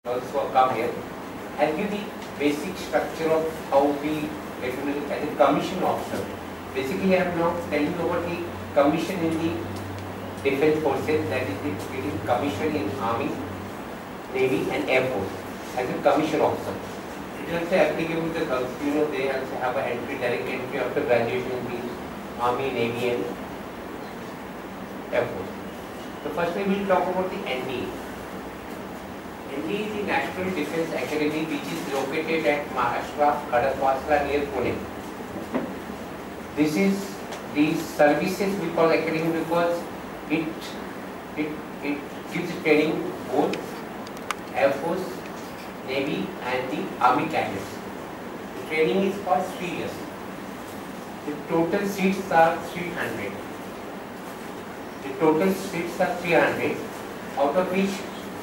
also come here. I'll give the basic structure of how we get to as a commission officer. Basically, I am now telling you about the commission in the defense forces, that is getting commission in Army, Navy and Air Force as a commission officer. It is also applicable to the girls. They also have an entry, direct entry after graduation in the Army, Navy and Air Force. So firstly, we will talk about the NDA. NDA is the National Defence Academy, which is located at Maharashtra, Khadapasla near Pune. This is the services we call academy because it gives training both Air Force, Navy and the Army cadets. The training is for 3 years. The total seats are 300. Out of which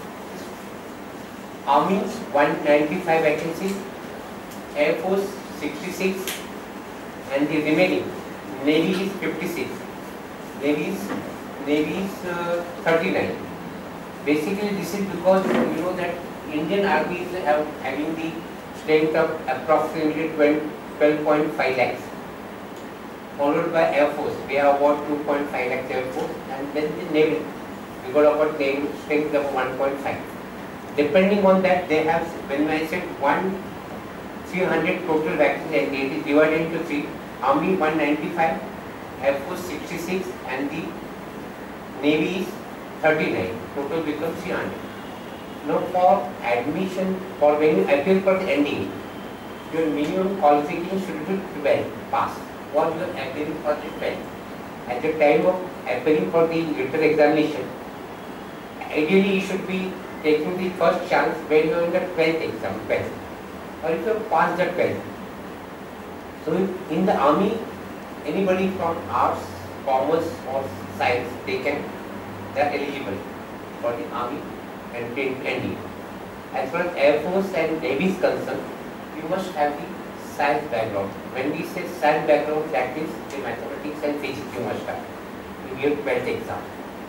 Army 195 vacancies, Air Force 66, and the remaining Navy is 56. Navy is 39. Basically, this is because you know that Indian Army is having the strength of approximately 12.5 lakhs. Followed by Air Force, we have about 2.5 lakhs Air Force, and then the Navy, we got about Navy strength of 1.5. Depending on that, they have, when I said 300 total vacancies, and it is divided into 3, Army 195, Air Force 66, and the Navy is 39. Total becomes 300. Now for admission, for when you appeal for the NDA, your minimum qualification should be 12 pass. Or you are appearing for the 12. At the time of appearing for the written examination, ideally you should be taking the first chance when you are in the 12th exam, 12th, or if you pass the 12th. So in the Army, anybody from arts, commerce or science, they are eligible for the Army and ND. As far as Air Force and Navy is concerned, you must have the science background. When we say science background, that means the mathematics and physics you must have in your 12th exam.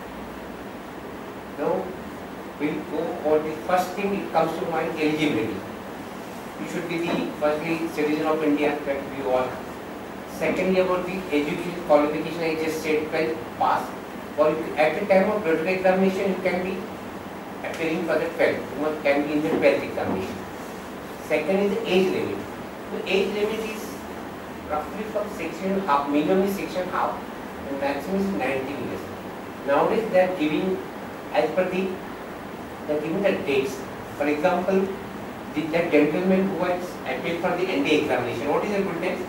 Now, we'll go for the first thing it comes to mind, eligibility. You should be the firstly citizen of India, that we all. Secondly, about the education qualification, I just said 12 pass. Or at the time of written examination, you can be appearing for the 12th. You can be in the 12th examination. Second is the age limit. The age limit is roughly from 16.5, minimum is 6.5, and maximum is 19 years. Nowadays they are giving, as per the, they are giving the dates. For example, that gentleman who has appeared for the NDA examination, what is the good name?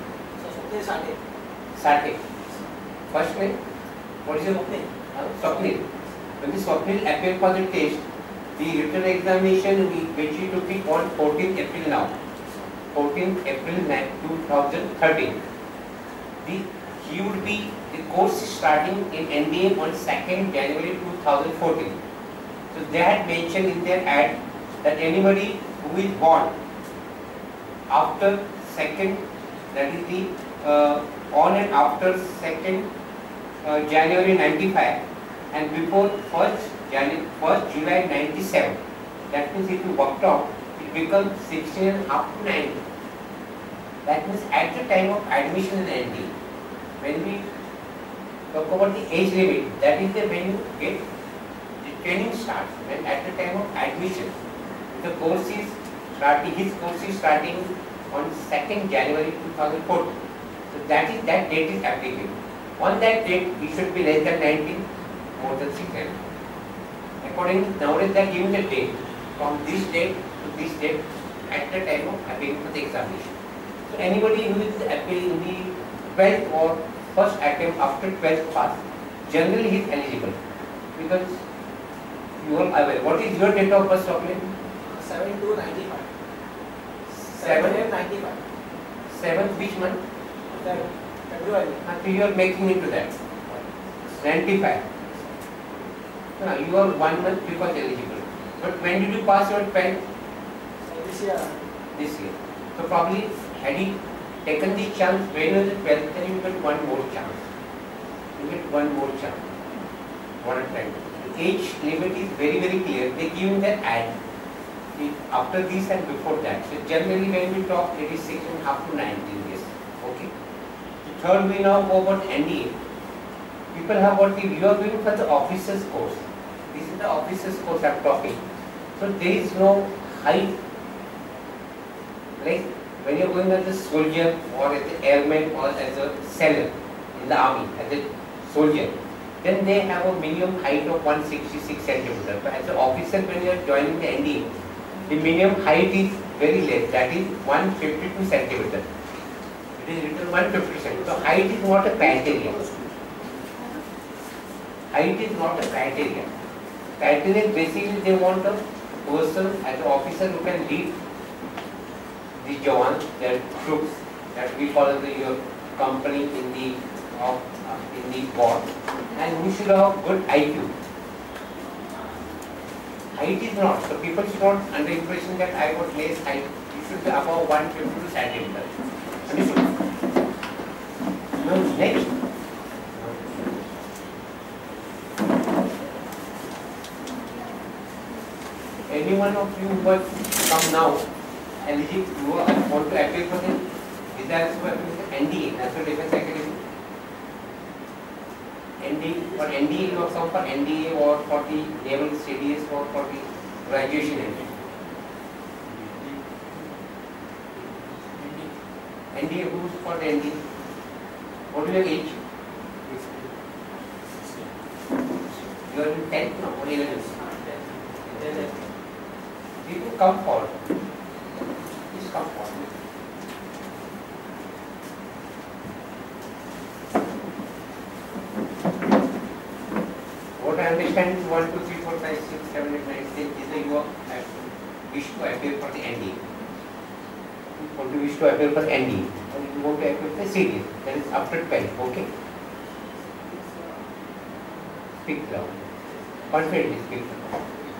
Sate. First name? What is your name? Swapnil. When the Swapnil appeared for the test, the written examination which he took it on 14th April now. 14th April 2013. He would be, the course is starting in NDA on 2nd January 2014. So they had mentioned in their ad that anybody who is born after 2nd, that is the on and after 2nd January 95 and before 1st July 97, that means if you worked out, it becomes 16 and up to 9. That means at the time of admission in ND, when we talk about the age limit, that is the when you get the training starts. When at the time of admission, the course is starting, his course is starting on 2nd January 2014. So that date is applicable. On that date, he should be less than 19, more than 6. Accordingly, nowadays they are giving the date from this date to this date at the time of appearing for the examination. So anybody who is appearing in the 12th or first attempt after 12th pass, generally he is eligible because you are aware. What is your date of birth, Swapnil? 7/2/95. 7/95. 7th which month? February. So you are making into that. 95. No, you are 1 month because eligible. But when did you pass your 12th? This year. This year. So probably had he taken the chance when you were the 12th, then you get one more chance. You get one more chance. One time. age limit is very clear. They give in their ad after this and before that. So generally when we talk, it is 6.5 to 19 years. Okay. The third, we now go about NDA. People have what you are going for the officers course. This is the officers course I am talking. So there is no height, like when you are going as a soldier or as an airman or as a sailor in the army, as a soldier, then they have a minimum height of 166 centimeters. But as an officer, when you are joining the NDA, the minimum height is very less, that is 152 centimeters. It is written 150 centimeters. So height is not a criteria. Height is not a criteria. Criteria basically they want a person as an officer who can lead the Jawan, their troops, that we call your company in the war, and who should have good IQ. Height is not. So people should not under impression that I got less height. You should be above 152 centimeters. Understood? Now next. Anyone of you who has come now, eligible, you want to apply for the desires for NDA, National Defence Academy. NDA, for NDA you have come for NDA or for the Naval Studies or for the graduation entry. NDA, who's for the NDA? What is your age? You are in 10th now or 11th? You can come forward. Please come forward. What I understand is 1, 2, 3, 4, 5, 6, 7, 8, 9, 10 is the you wish to appear for the NDA. You want to wish to appear for NDA and you want to appear for the CD. That is after 12. Okay? Speak loud. Confidently speak loud.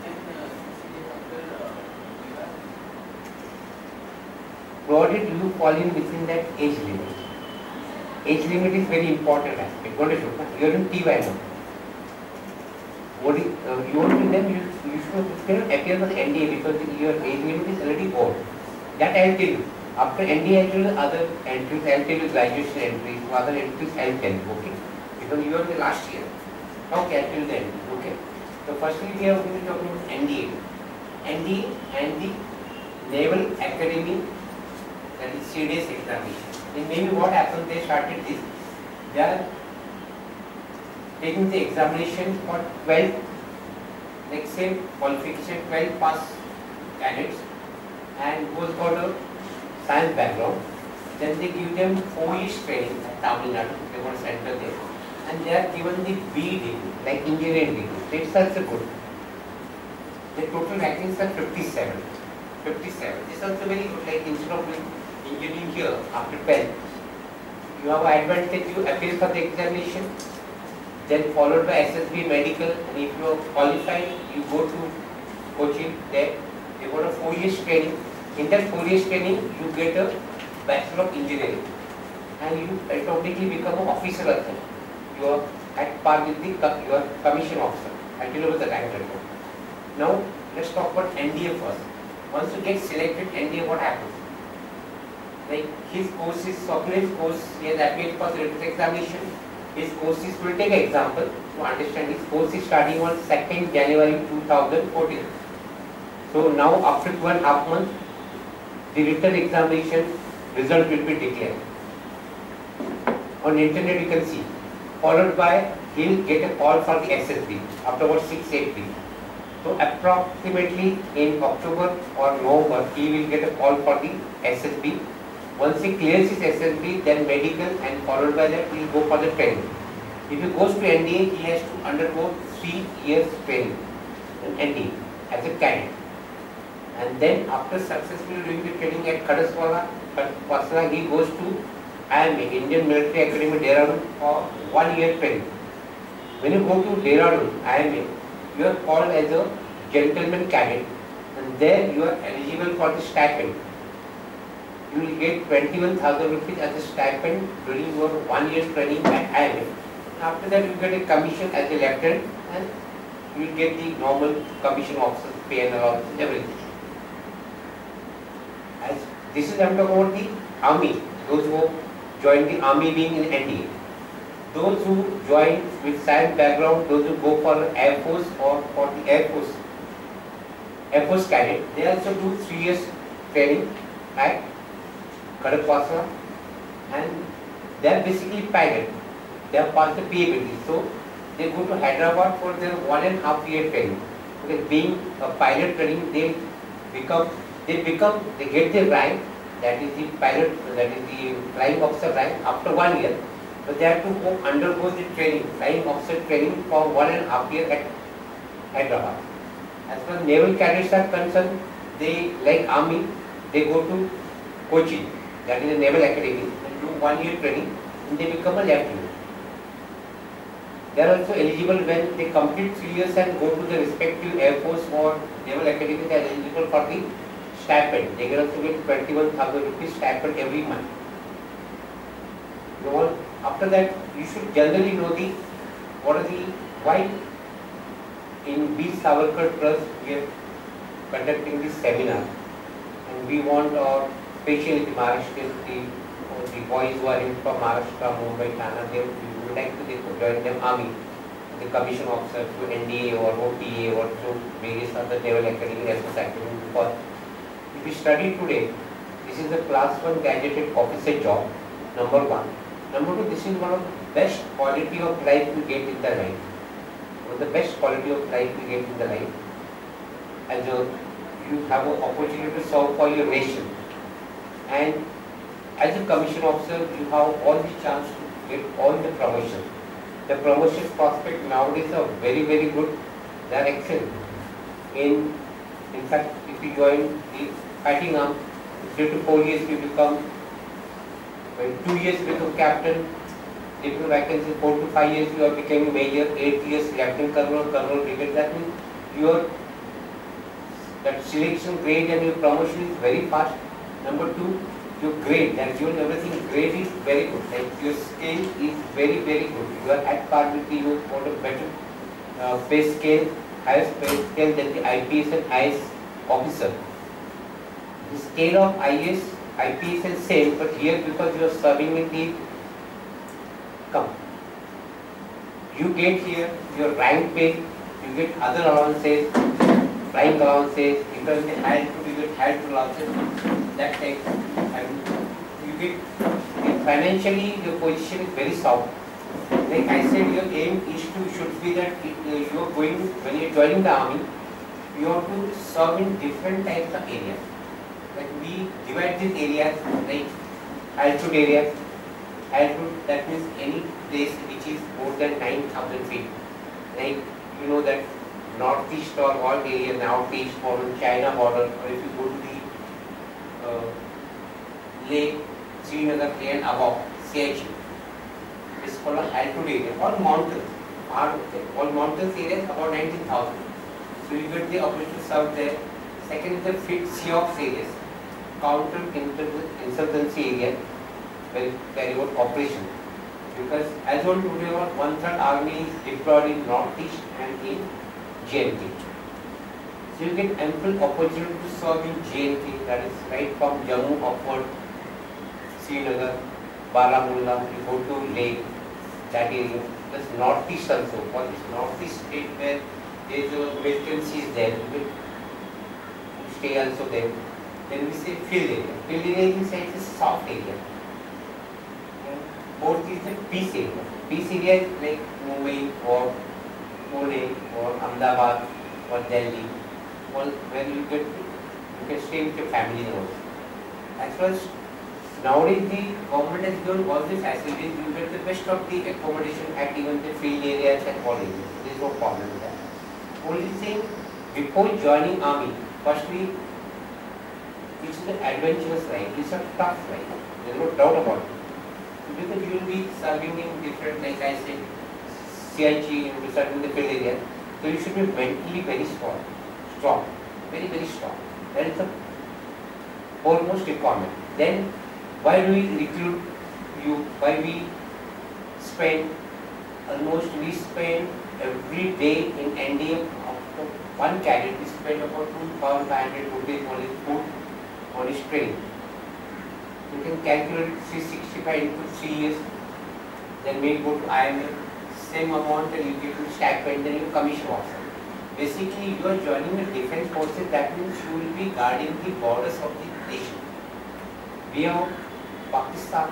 Provided you fall in within that age limit. Age limit is very important aspect. What is it? You are in TY now. What is, you want to then you should appear for the NDA because your age limit is already old. That I will tell you. After NDA I will tell you other entries, I will tell you graduation entries, other entries I will tell you. Okay? Because you are in the last year. Okay, I will tell you the end. Okay? So firstly we are going to talk about NDA. NDA and the Naval Academy, that is CDS examination. Then maybe what happened, they started this. They are taking the examination for 12, like say qualification 12 pass candidates and who has got a science background. Then they give them 4 years training at Tamil Nadu, they want to center there. And they are given the B degree, like engineering degree. So it's also good. The total rankings are 57. 57. This is also very good, like instead of engineering here after 12, you have advantage, you appear for the examination, then followed by SSB medical, and if you are qualified, you go to coaching there, you got a 4 years training. In that 4 years training, you get a Bachelor of Engineering and you automatically become an officer of them. You are at par with your commission officer until over the rank report. Now let's talk about NDA first. Once you get selected NDA, what happens? Like his course is Swapnil's course, he has appeared for the written examination. His course is, we'll take an example to understand. His course is starting on 2nd January 2014. So now after 2.5 months, the written examination result will be declared. On internet you can see. Followed by, he will get a call for the SSB after about 6-8 weeks. So approximately in October or November, he will get a call for the SSB. Once he clears his SSB, then medical, and followed by that he will go for the training. If he goes to NDA, he has to undergo 3 years training in NDA as a candidate. And then after successfully doing the training at Kadaswala, he goes to IMA, Indian Military Academy, Dehradun for 1 year training. When you go to Dehradun, IMA, you are called as a gentleman cadet, and there you are eligible for the stipend. You will get 21,000 rupees as a stipend during your 1 year training at IMA. After that, you get a commission as a lieutenant, and you will get the normal commission officer pay and allowance, everything. This is I'm talking about the army. Those who join the army wing in NDA. Those who join with science background, those who go for Air Force or for the Air Force cadet, they also do 3 years training at Kadakwasa, and they are basically pilot. They have passed the PABD, so they go to Hyderabad for their 1.5 year training. Because being a pilot training, they get their rank, that is the pilot, that is the flying officer rank after 1 year. But they have to undergo the training, flying officer training for 1.5 year at Hyderabad. As far as naval cadets are concerned, they, like army, they go to Kochi, that is the naval academy, and do 1 year training, and they become a lieutenant. They are also eligible when they complete 3 years and go to the respective Air Force or naval academy. They are eligible for the stipend. They can also get 21,000 rupees stipend every month. After that, you should generally know why in Veer Savarkar Trust we are conducting this seminar, and we want, especially the Maharashtrians, the boys who are in from Maharashtra, Mumbai, Thane, we would like to join them army, the commission officer through NDA or OTA or through various other naval academy as a academy. Because if we study today, this is a class 1 gadgeted officer job, number 1. Number 2, this is one of the best quality of life we get in the life. One of the best quality of life we get in the life. As you have an opportunity to serve for your nation. And as a commission officer, you have all the chance to get all the promotions. The promotion prospect nowadays are very, very good. They are excellent. In fact, if you join the fighting arm, 3 to 4 years you become, 2 years you become captain, if you vacancy 4 to 5 years you are becoming major, 8 years lieutenant colonel, colonel brigadier. That means that selection grade and your promotion is very fast. Number 2, your grade, that given everything, grade is very good. Like your scale is very, very good. You are at par with the, you got a better pay scale, higher pay scale than the IPS and IS officer. The scale of IPS is same, but here because you are serving in the you get here your rank pay, you get other allowances, flying allowances, because the higher you get higher allowances, that takes, and you get financially your position is very soft. Like I said, your aim should be that you are going, when you are joining the army, you have to serve in different types of areas. Like we divide these areas like altitude areas. Altitude, that means any place which is more than 9,000 feet. Like you know that northeast or all area, northeast or China border, or if you go to the Lake, Srinagar and above, CIG. It's called an altitude area. All mountains, all mountains areas about 19,000. So you get the opportunity to serve there. Second is the SEOX areas, counter-insurgency area, where you carry out operation. Because as on today, 1/3 army is deployed in northeast and in JNK. So you get ample opportunity to serve in JNK, that is right from Jammu upward, Srinagar, Baramulla, you go to Leh, that area. Plus northeast also, for this northeast state where there is a vacancies there, you will stay also there. Then we say field area. Field area is a soft area. Fourth is the peace area. Peace area is like Mumbai or Pune or Ahmedabad or Delhi, where you can stay with your family also. As far as nowadays the government has given all the facilities, you get the best of the accommodation at even the field areas and all areas. There is no problem with that. Only thing, before joining army, firstly, it's an adventurous life. It's a tough life. There is no doubt about it. Because you will be serving in different, like I said, CIG, you will be serving in the field area. So you should be mentally very strong, very, very strong. That is the foremost requirement. Then, why do we recruit you? Why we spend every day in NDA of one cadet, we spend about 2,500 rupees on his food, on his training. You can calculate 365 into 3 years, then maybe go to IMA, same amount and you get to stipend, then you commission officer. Basically, you are joining the defense forces, that means you will be guarding the borders of the nation. We have Pakistan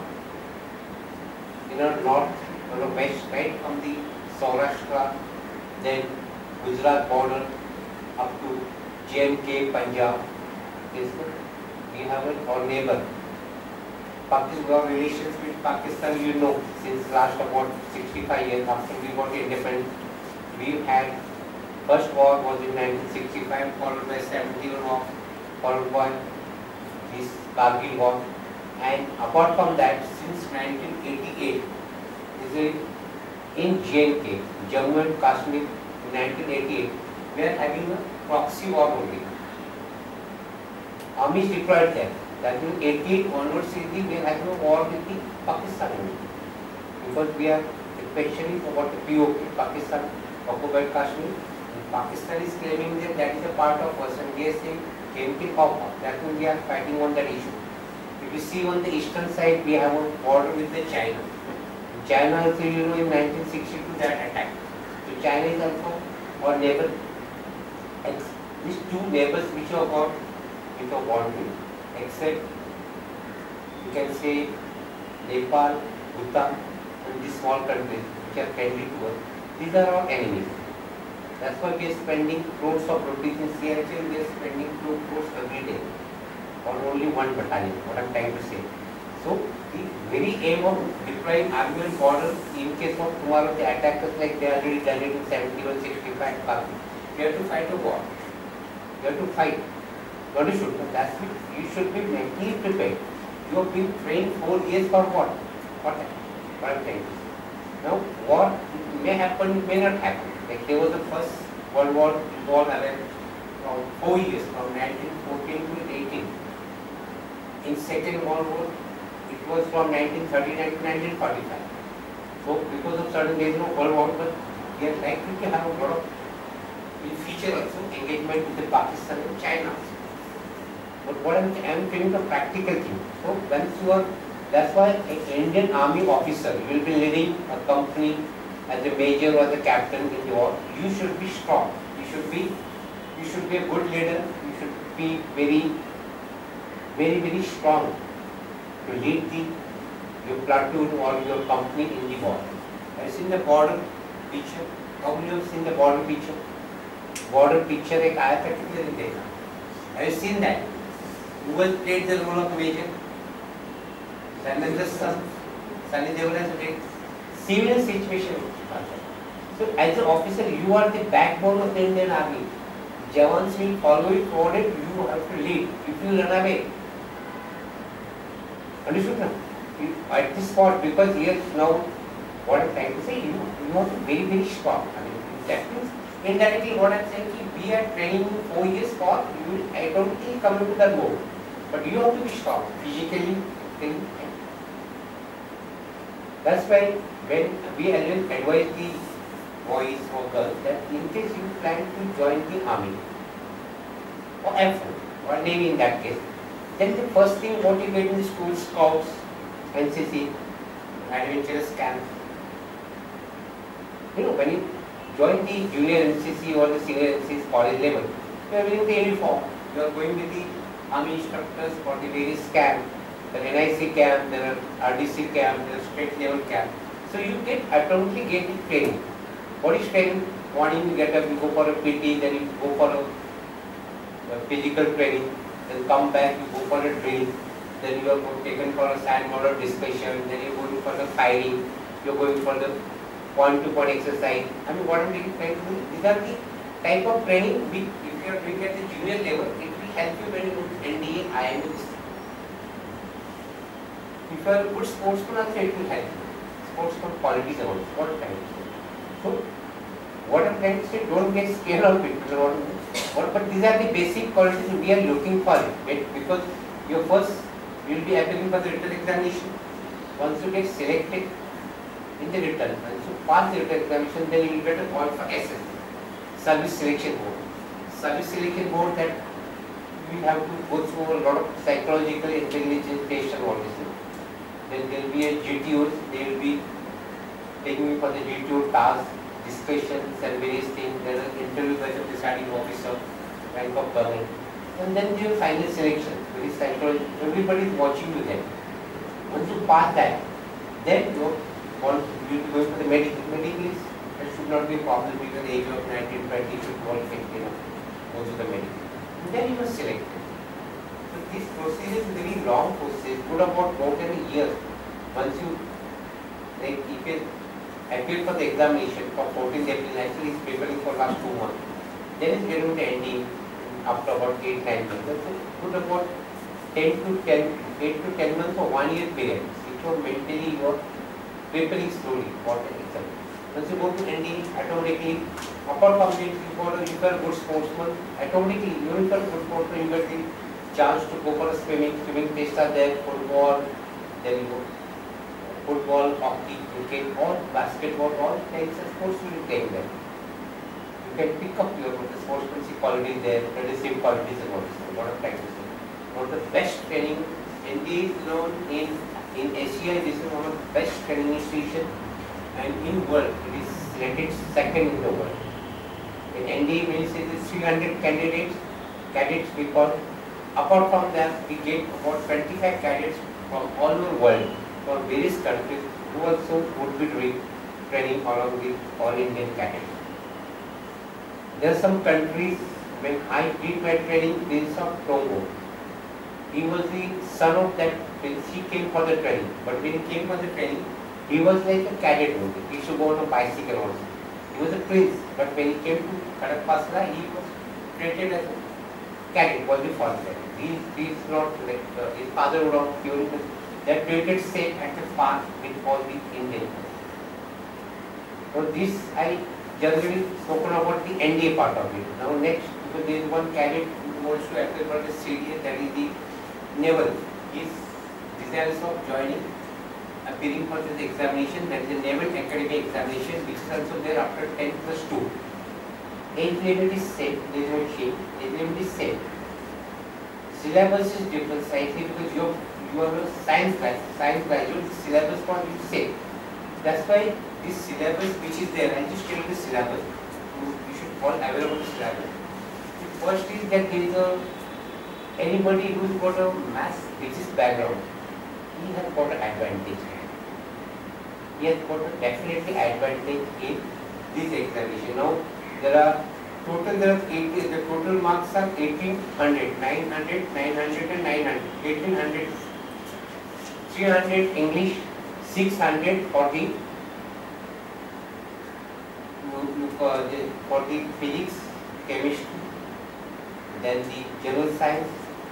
in our north or west, right from the Saurashtra, then Gujarat border up to J&K, Punjab. Yes, we have our neighbor. Pakistan relations with Pakistan, you know, since last about 65 years after we got independent, we had first war was in 1965, followed by 71 war, followed by this Kargil war, and apart from that, since 1988, is in J&K, Jammu and Kashmir, in 1988, we are having a proxy war only. Army is deployed there. That means 88 onwards, we are having a war with the Pakistan only. Because we are especially about the POK, Pakistan occupied Kashmir. And Pakistan is claiming that that is a part of us, and we are saying J&K Papa. That means we are fighting on that issue. If you see on the eastern side, we have a border with the China. China also, you know, in 1962 that attack. So China is also our neighbor. And these two neighbors which are got with a boundary, except you can say Nepal, Bhutan, and these small countries which are friendly to us, these are our enemies. That's why we are spending crores of rupees in CRHL, we are spending 2 crores every day on only one battalion, what I'm trying to say. So the very aim of deploying army and border, in case of tomorrow they attack us like they already done it in 71, 65, we have to fight a war. You have to fight. Not you should. That's it. You should be mentally prepared. You have been trained 4 years for what? What I'm saying. Now, war may happen, may not happen. Like there was the first World War happened from 4 years, from 1914 to 18. In Second World War, it was from 1939 to 1945. So, because of certain there is no World War, but we are likely to have a lot of, in future also, engagement with the Pakistan and China. But what I am telling the practical thing. So once you are, that's why an Indian Army officer will be leading a company as a major or the captain in the war. You should be strong. You should be a good leader. You should be very strong to lead your platoon or your company in the war. Have you seen the border picture? How many have seen the border picture? Border picture एक आया था कितने दिन देखा? Have you seen that? Who has played the role of major? Dharmendra's son, Sunny Deol has played. Similar situation. So as an officer, you are the backbone of the Indian Army. Jawans will follow you forward, you have to lead. If you run away, understood now? At this spot, because here now, what I'm trying to say, you are very strong. I mean, that means indirectly what I'm saying is we are training 4 years for, I don't think come into that mode. But you have to be strong, physically. That's why when we advise the boys or girls that in case you plan to join the army or Air Force or Navy in that case, then the first thing what you get in the school, Scouts, NCC, adventurous camp. You know, when you join the junior NCC or the senior NCC college level, you are wearing the uniform. You are going with the army instructors for the various camp. There are NIC camp, there are RDC camp, there are state level camp. So you automatically get the training. What is training? Morning you get up, you go for a PT, then you go for a physical training, then come back, you go for a drill, then you are taken for a sand model discussion, then you are going for the firing, you are going for the point-to-point exercise. I mean, what am I trying to do? These are the type of training if you are doing at the junior level, it will help you when you go to NDA, IMA. If you are a good sportsman, also it will help you. Sportsman qualities are also what kind. So, what I'm trying to say, don't get scared of it. But these are the basic qualities we are looking for it. Because your first, you will be appearing for the written examination. Once you get selected in the written, once you pass the written examination, then you will get a point for SS, Service Selection Board. Service Selection Board, that we have to go through a lot of psychological intelligence tests and all this. Then there will be a GTOs, they will be taking me for the GTO tasks, discussions and various things. There are interviews by the deciding officer, rank of colonel. And then there final selection, very psychological, everybody is watching you then. Once you pass that, then you want you to go for the medical. Medical is, that should not be a problem because the age of 19, 20 should qualify, go to the medical. And then you must select. So this procedure is a very long process, good about more than a year. Once you like if you appeal for the examination for 14th April, actually is preparing for last 2 months. Then it's getting to ending after about 8-9 months. That's good about 8 to 10 months or 1 year period. It will mentally you are preparing slowly for the exam. Once you go to ND, automatically, apart from this, if you are a good sportsman, automatically, even if you are a good sportsman, you get the chance to go for a swimming tests are there, football, then you go. Football, hockey, cricket, or basketball, all types of sports you will take there. You can pick up your sportsmanship qualities there, leadership qualities and all this, a lot of types of things. One of the best training, ND is known in Asia, this is one of the best training institution, and in world, it is rated second in the world. In ND means it is 300 cadets because apart from that, we get about 25 cadets from all over the world, from various countries who also would be doing training along with all Indian cadets. There are some countries, when I did my training, Prince of Togo, he was the son of that prince, he came for the training, but when he came for the training, he was like a cadet only, he used to go on a bicycle also. He was a prince, but when he came to Kadakpasla, he was treated as a cadet, was the first cadet. He is not like, his father would not give him that treated same at the park with all the Indians. So this I generally spoken about the NDA part of it. Now next, because there is one cadet who wants to apply for the CDA, that is the naval. He is desirous of joining, appearing for this examination, that is the Naval Academy examination, which is also there after 10 plus 2. Age limit is same, there is no change, age limit is same. Syllabus is different slightly because you are a science graduate, the syllabus for you same. That's why this syllabus which is there, I just tell you the syllabus, you should all aware of the syllabus. The first is that there is anybody who's got a maths physics background, he has got an advantage. He has got a definitely advantage in this examination. Now there are 80, the total marks are 1800, 900, 900 and 900, 1800, 300 English, 600 for the physics, chemistry, then the general science,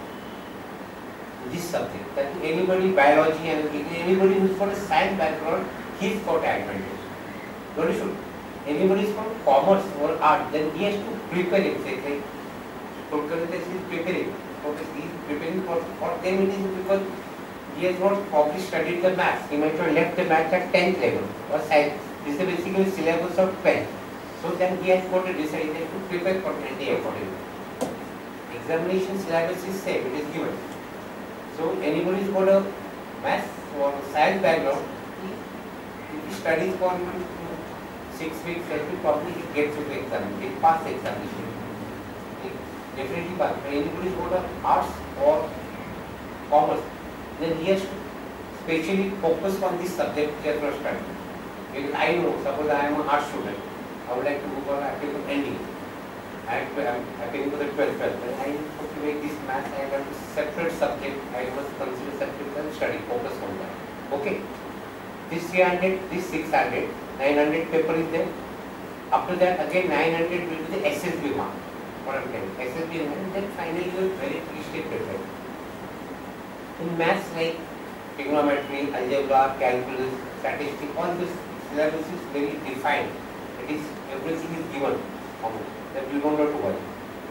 this subject. That anybody, biology and anybody who's got a science background, he's got advantage. Don't you should. Anybody is from commerce or art, then he has to prepare himself. Like Kulkarni is preparing. He is preparing for them. It is because he has not properly studied the maths. He might have left the maths at 10th level or science. This is basically syllabus of 12th. So then he has got to decide to prepare for NDA accordingly. Examination syllabus is same. It is given. So anybody who's got a maths or science background, if he studies for 6 weeks, that will probably get to the exam. He pass the examination. Definitely pass. But anybody who's got arts or commerce, then he has to specially focus on this subject he has not studied. Because I know, suppose I am an art student, I would like to go for ND. I am applying for the 12th. When I have to make this math, I have a separate subject. I must consider separate and study, focus on that. Okay. This 300, this 600, 900 paper is there. After that, again 900 will be the SSB mark. What I am telling you, SSB, and then finally your very state paper. In maths like trigonometry, algebra, calculus, statistics, all this syllabus is very defined. It is everything is given. That you don't have to worry.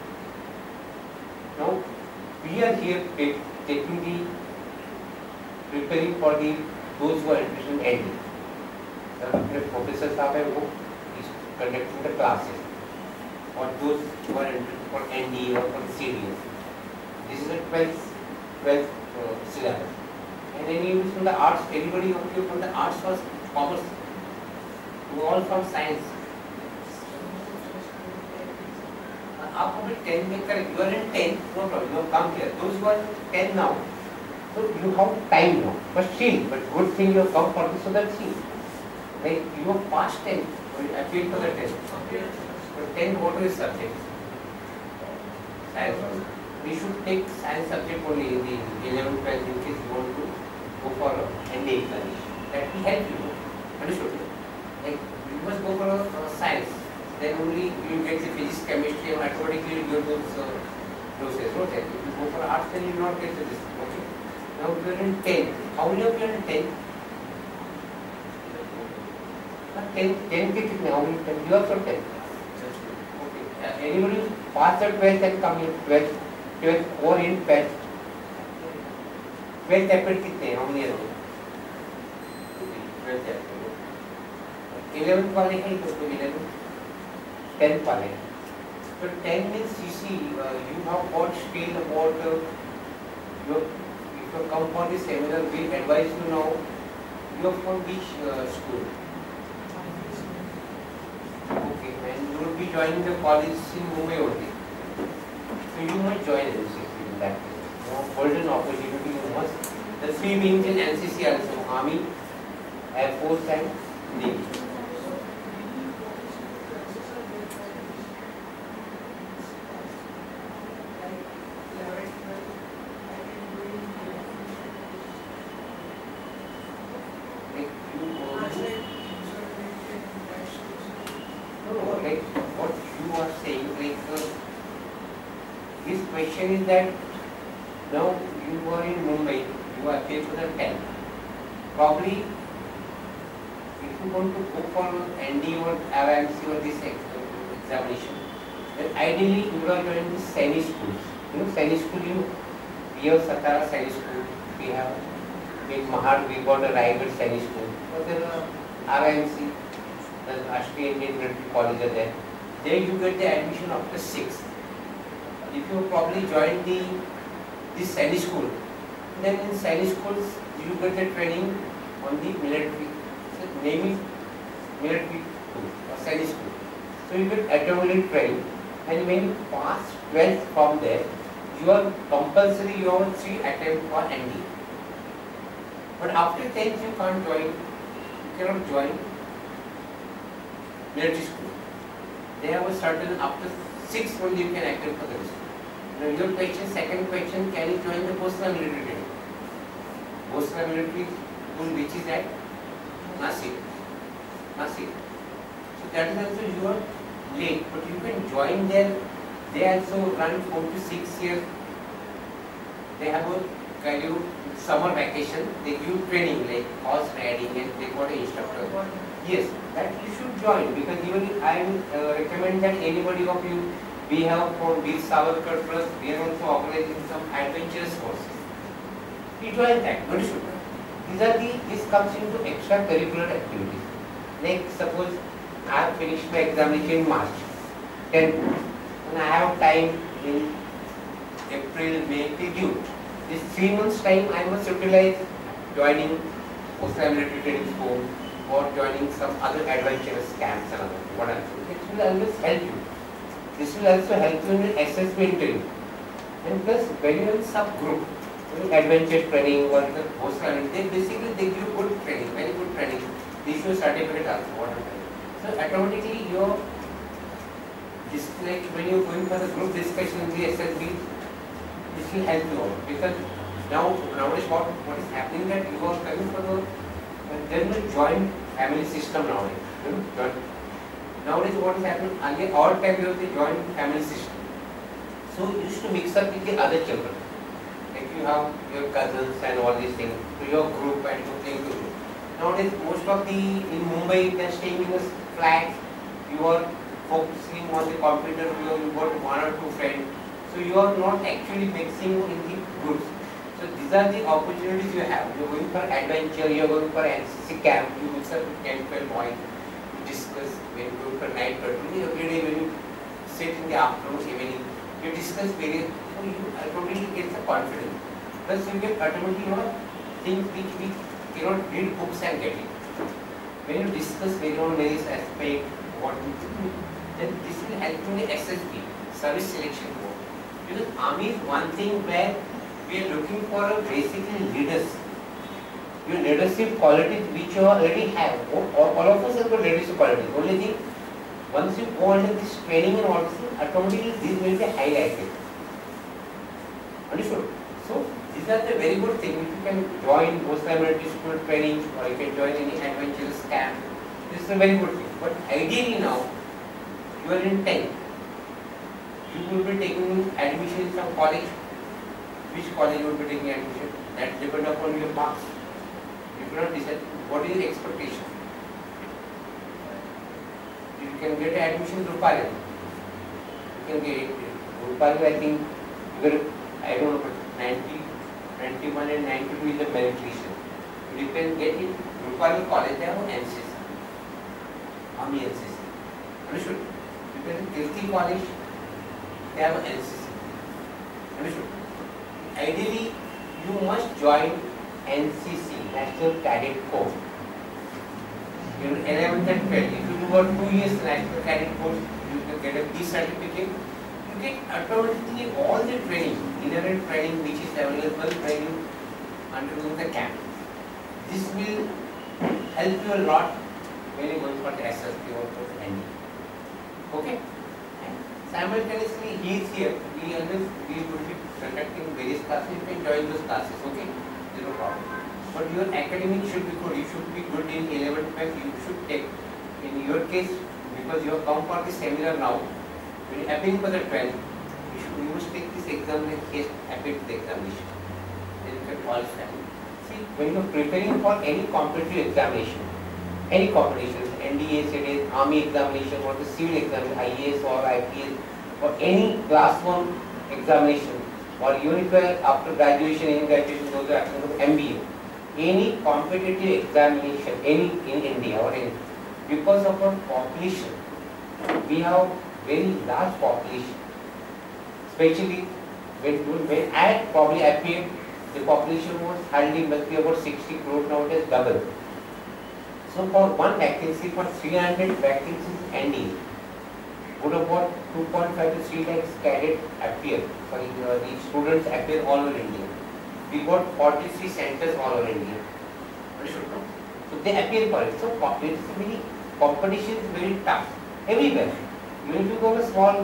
Now we are here preparing for those who are interested in ND. The professors are conducting the classes for those who are interested for ND or for CDS. This is a 12th syllabus. And anybody from the arts, anybody of you from the arts or commerce, you all from science. आप अभी 10 में करें, you are in 10, no problem, you have come here. Those who are 10 now, so you have time now. But good thing you have come for this, so that's see. Like you have passed 10, you appeal for the 10. But 10 what is subject? Science. We should take science subject only in the 11th, 12th in case you want to go for ND examination. That will help you. Understood? Like you must go for science. Then only you will get the physics, chemistry, and automatically you will get those process. Okay. If you go for arts, then you will not get this. Okay. Now you are in 10. How many of you are in 10? 10 के कितने? How many 10? You are from 10. Okay. Anybody pass the 12th and come in 12th or in 12th? 12th appeared कितने? How many are there? 12th appeared. 11th वाले हैं तो 11th. 10th वाले. So 10 means you see you have got skill about if you come for this seminar, we advise you now. You are from which school? Okay, and you will be joining the college in Mumbai only. So you must join NCC in that case. Golden opportunity you must. The three means in NCC also: Army, Air Force, and Navy. Is that now you are in Mumbai, you are appeared for the 10. Probably, if you want to go for ND or RMC or this examination, then ideally you are joining the Saini schools. You know, Saini school, we have Satara Saini school, we have in Mahad, we got a Raigad Saini school, but there are RMC, the Ashtriya Indian Military College are there. There you get the admission after 6th. If you probably join this Saini school, then in Saini schools you get the training on the military, Navy military school or Saini school. So you get academically trained, and when you pass 12th from there, you are compulsory. You have 3 attempts for ND. But after 10th you can't join. You cannot join military school. They have a certain after 6th only you can attempt for the school. Now your question, second question, can you join the Bhosle military training? Bhosle military school which is at Nasik. So that is also you are late, but you can join there. They also run 4 to 6 years. They have a kind of summer vacation. They give training like horse riding and they got an instructor. Yes, that you should join, because even I recommend that anybody of you, we have from Veer Savarkar Trust, we are also organizing some adventurous courses. We join that, what should? This comes into extracurricular activities. Like suppose I have finished my examination in March 10th, and I have time in April, May till June. This 3 months time I must utilize joining Bhosle military training school or joining some other adventurous camps and other whatever. It will always help you. This will also help you in the SSB interview. And plus, when you are in subgroup, adventure training or the Bhosle, they basically they give good training, very good training. They issue certificate also, whatever. So automatically your like when you are going for the group discussion in the SSB, this will help you out, because nowadays what is happening that you are coming for the there is a joint family system nowadays. Nowadays what is happening? Again, all time there was a joint family system. So you used to mix up with the other children. Like you have your cousins and all these things, to your group and you playing to group. Nowadays most of the in Mumbai they are staying in a flat. You are focusing on the computer. You got 1 or 2 friends. So you are not actually mixing in the groups. So these are the opportunities you have. You are going for adventure, you are going for NCC camp, you mix up with 10, 12 boys, you discuss when you go for night patrol. Every day when you sit in the afternoon, evening, you discuss various So you automatically get the confidence. Plus you get automatically things which we cannot read books and get it. When you discuss various aspect, what you do, then this will help you in the SSB, service selection board. Because army is one thing where we are looking for basically leaders. Your leadership qualities which you already have. All of us have got leadership qualities. Only thing, once you go under this training and all this, automatically this will be highlighted. Understood? So these are the very good things. If you can join post-military school training or you can join any adventurous camp, this is a very good thing. But ideally now, you are in 10th. You will be taking admission in some college. Which college you will be taking admission? That depends upon your marks. You cannot decide what is your expectation. You can get admission to Rupali. You can get Rupali, I think, I don't know, but 90, 91 and 92 is the merit list. You can get it Rupali College, they have NCC, Army NCC. Understood? You can Kirti College, they have NCC. Understood? Ideally, you must join NCC, National Cadet Corps. In 11th and 12th, if you do a 2 years National Cadet Course, you can get a P certificate. You get automatically all the training, inherent training which is available when you undergo the camp. This will help you a lot when you go for the SSP or for the ND. Okay? And simultaneously, he is here. We will be conducting various classes. You can join those classes. Okay? Zero problem. But your academic should be good. You should be good in 11th, 12th. You should take. In your case, because you have come for the seminar now, when you are appearing for the 12th, you must take this exam and appear to the examination. Then you can qualify. See, when you are preparing for any competitive examination, any competitions, NDA, CDA, Army examination, or the civil examination, IAS or IPS, or any class 1 examination, or even if after graduation, any graduation goes to MBA, any competitive examination, any in India or in, because of our population, we have very large population. Especially when I probably appeared, the population was hardly must be about 60 crore, now it is double. So for one vacancy, for 300 vacancies NDA, would about 2.5 to 3 lakhs cadets appear, sorry, the students appear all over India. We got 43 centers all over India. So they appear for it. So competition is very tough everywhere. Even if you go to a small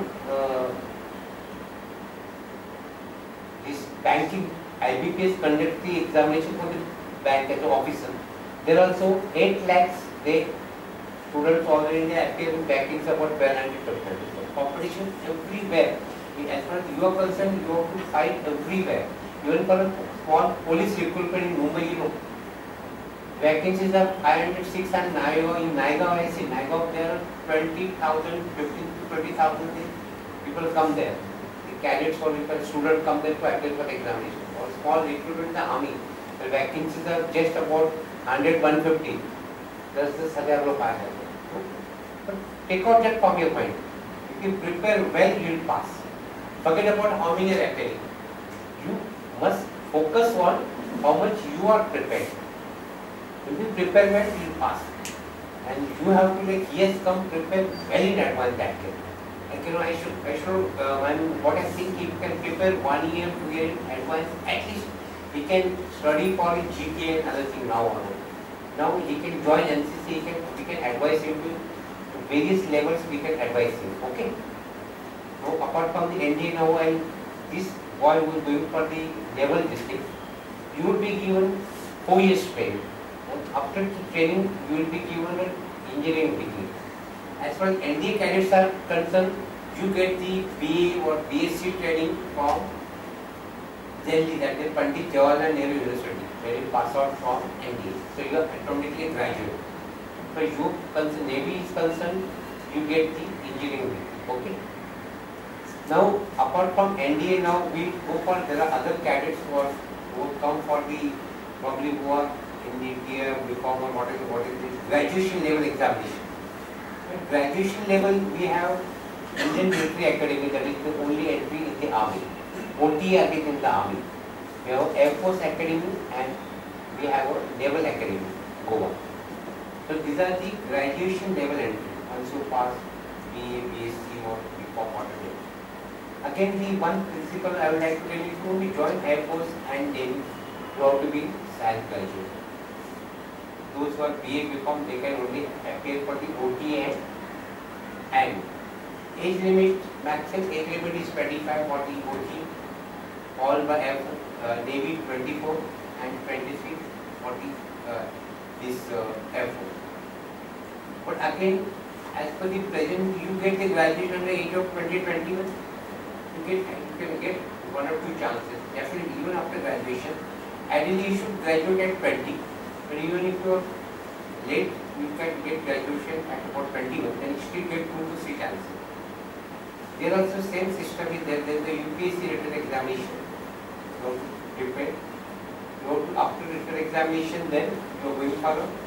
this banking, IBPS conduct the examination for the bank as an officer. There are also 8 lakhs students all over India appear in bankings about 1200%. So competition everywhere. As far as you are concerned, you have to fight everywhere. Even for a small police recruitment in Mumbai, you know, vacancies are 500, 600, in Naigaon, I see, Naigaon there are 20,000, 15 to 20,000 people come there. The cadets or students come there to attend for the examination. For small recruitment in the army, the vacancies are just about 100, 150. That's the 1000 log aa jate. But take out that from your mind. If you prepare well, you will pass. Forget about how many are appearing. You must focus on how much you are prepared. If you prepare well, you will pass. And you have to like, yes, come prepare well in advance that way. Like, you know, what I think, if you can prepare 1 year, 2 years in advance, at least he can study for his GTA and other thing now on. Now he can join NCC, we can advise him to various levels, we can advise him. Okay? Now apart from the NDA now, this boy who is going for the naval district, you will be given 4 years training. And after the training, you will be given an engineering degree. As far as NDA cadets are concerned, you get the BA or BSc training from Delhi, that is Pandit Jawaharlal Nehru University, where you pass out from NDA. So you are automatically a graduate. So you concerned, Navy is concerned, you get the engineering degree. Okay. Now, apart from NDA, now we go for, there are other cadets who come for the, probably who are in the tier, BCom or what is this, graduation level examination. At graduation level, we have Indian Military Academy, that is the only entry in the army. OTA again in the army. We have Air Force Academy and we have a Naval Academy, Goa. So these are the graduation level entry. Once you pass BA, BSc or BCom whatever. Again, the one principle I would like to tell you, if you only join Air Force and Navy, you have to be science graduate. Those who are BA, BCom, they can only appear for the OTA and age limit, maximum age limit is 25 for the OT, all by Air Force, Navy 24 and 23 for the this Air Force. But again, as per the present, you get the graduation at the age of 20-21. You can get one or two chances. Definitely, even after graduation, ideally you should graduate at 20. But even if you are late, you can get graduation at about 21. Then you still get 2 to 3 chances. There also same system is there. There is a UPSC written examination. You have to prepare. You have to, after written examination, then you are going for a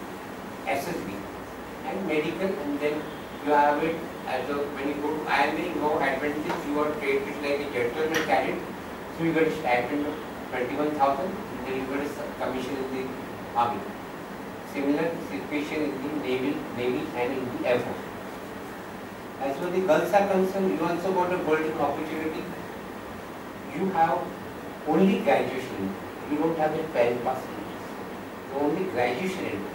SSB and medical, and then you have it as a, when you go to IMA, no advantage, you are treated like a gentleman cadet, so you get a stipend of 21,000, and then you get a commission in the army. Similar situation in the Navy and in the Air Force. As far as the girls are concerned, you also got a golden opportunity. You have only graduation, you don't have a 12 pass, you only graduation entry.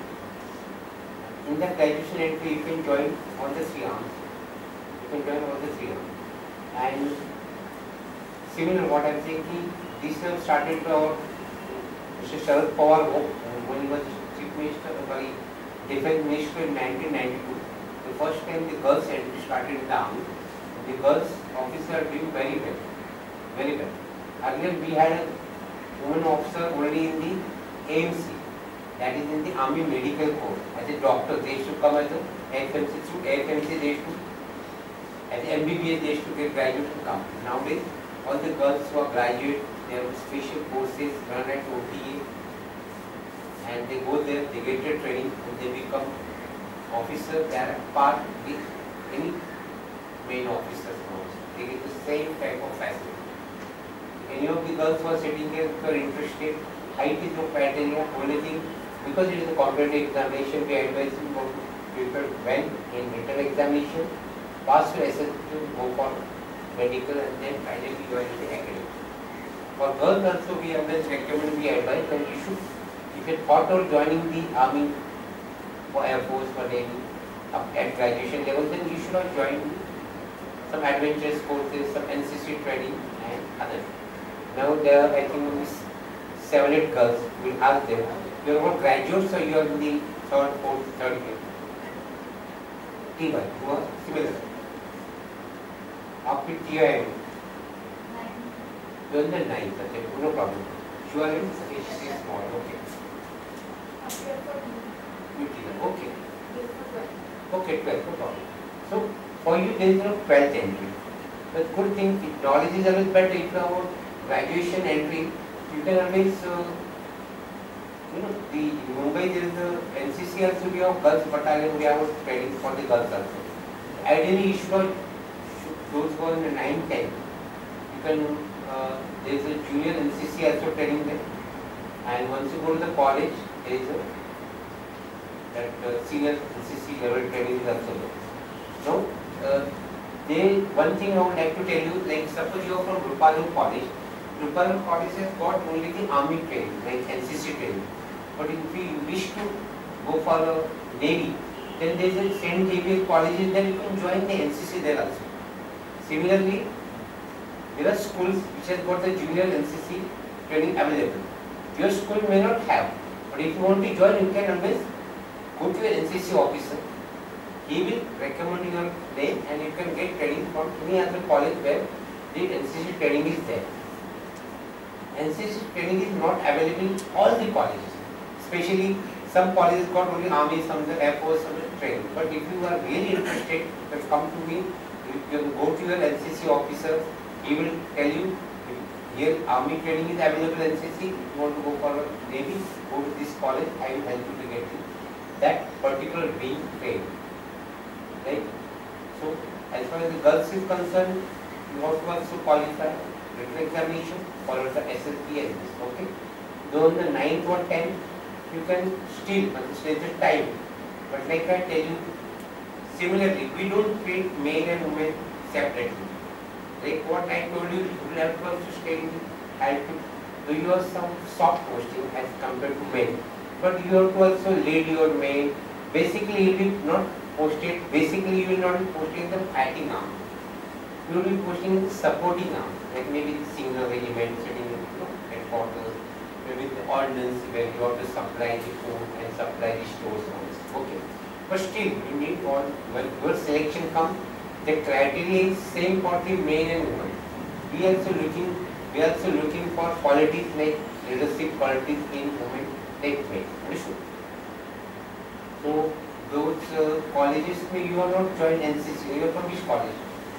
In that graduation entry, you can join all the 3 arms. You can join all the 3 arms. And similar, what I am saying, this have started our Mr. Sharad Pawar when he was Chief Minister, sorry, Defence Minister in 1992. The first time the girls entry started in the army. The girls officers are doing very well. Very well. Earlier we had a woman officer only in the AMC. That is in the Army Medical Corps. As a doctor, they used to come as a AFMC, through AFMC they used to, as MBBS they used to get graduate to come. Nowadays, all the girls who are graduate, they have special courses run at OTA, and they go there, they get their training, and they become officers. They are part with any main officers also. They get the same type of facility. Any of the girls who are sitting here, if you are interested, height is no criteria, only thing, because it is a competitive examination, we advise you to prepare well in written examination, pass your SSB, go for medical, and then finally join the academy. For girls also, we always recommend, we advise that you should, if you thought of joining the army, for Air Force, for Navy, at graduation level, then you should have joined some adventurous courses, some NCC training, and others. Now there are, I think, only 7-8 girls. We'll ask them, you are all graduates or you are in the 3rd, 4th, 3rd year? TY, you are similar. After TI, you are in the 9th, okay, no problem. You are in HC small, okay. Okay. Okay, 12, no problem. So, for you there is no 12th entry. But good thing, knowledge is always better. If you have graduation entry, you can always, the Mumbai there is the NCC also, we have girls battalion, we have training for the girls also. Ideally, you should not, those who are in the 9th, 10th, you can, there is a junior NCC also training there. And once you go to the college, there is a that senior NCC level training is also there. Now, one thing I would like to tell you, like suppose you are from Rupalu College. Rupalu College has got only the army training, like NCC training. But if you wish to go for a Navy, then there is a St. Xavier College, then you can join the NCC there also. Similarly, there are schools which have got the junior NCC training available. Your school may not have, but if you want to join, you can always go to your NCC officer. He will recommend your name and you can get training from any other college where the NCC training is there. NCC training is not available in all the colleges. Especially some colleges got only Army, some the Air Force, some the training. But if you are really interested, you can come to me, you can go to your NCC officer, he will tell you, here Army training is available in NCC, if you want to go for a Navy, go to this college, I will help you to get you that particular being trained. Right? So, as far as the girls is concerned, you have to also qualify. written examination followed the SSB and this. Okay. Though in the 9th or 10th, you can still consider the time. But like I tell you, similarly, we don't treat male and women separately. Like what I told you, you will have to also study how to do your some soft posting as compared to men. But you have to also lead your main. Basically, you will not posted. Basically, you will not be posting the fighting arm. You will be posting the supporting arm, like maybe the signal regiment sitting in headquarters, maybe the ordnance where you have to supply the food and supply the stores. Okay, but still, you need all. When your selection comes, the criteria is same for the men and women. We are also looking for qualities like leadership qualities in women like men. Understood? So those colleges, you are not joined NCC. You are from which college?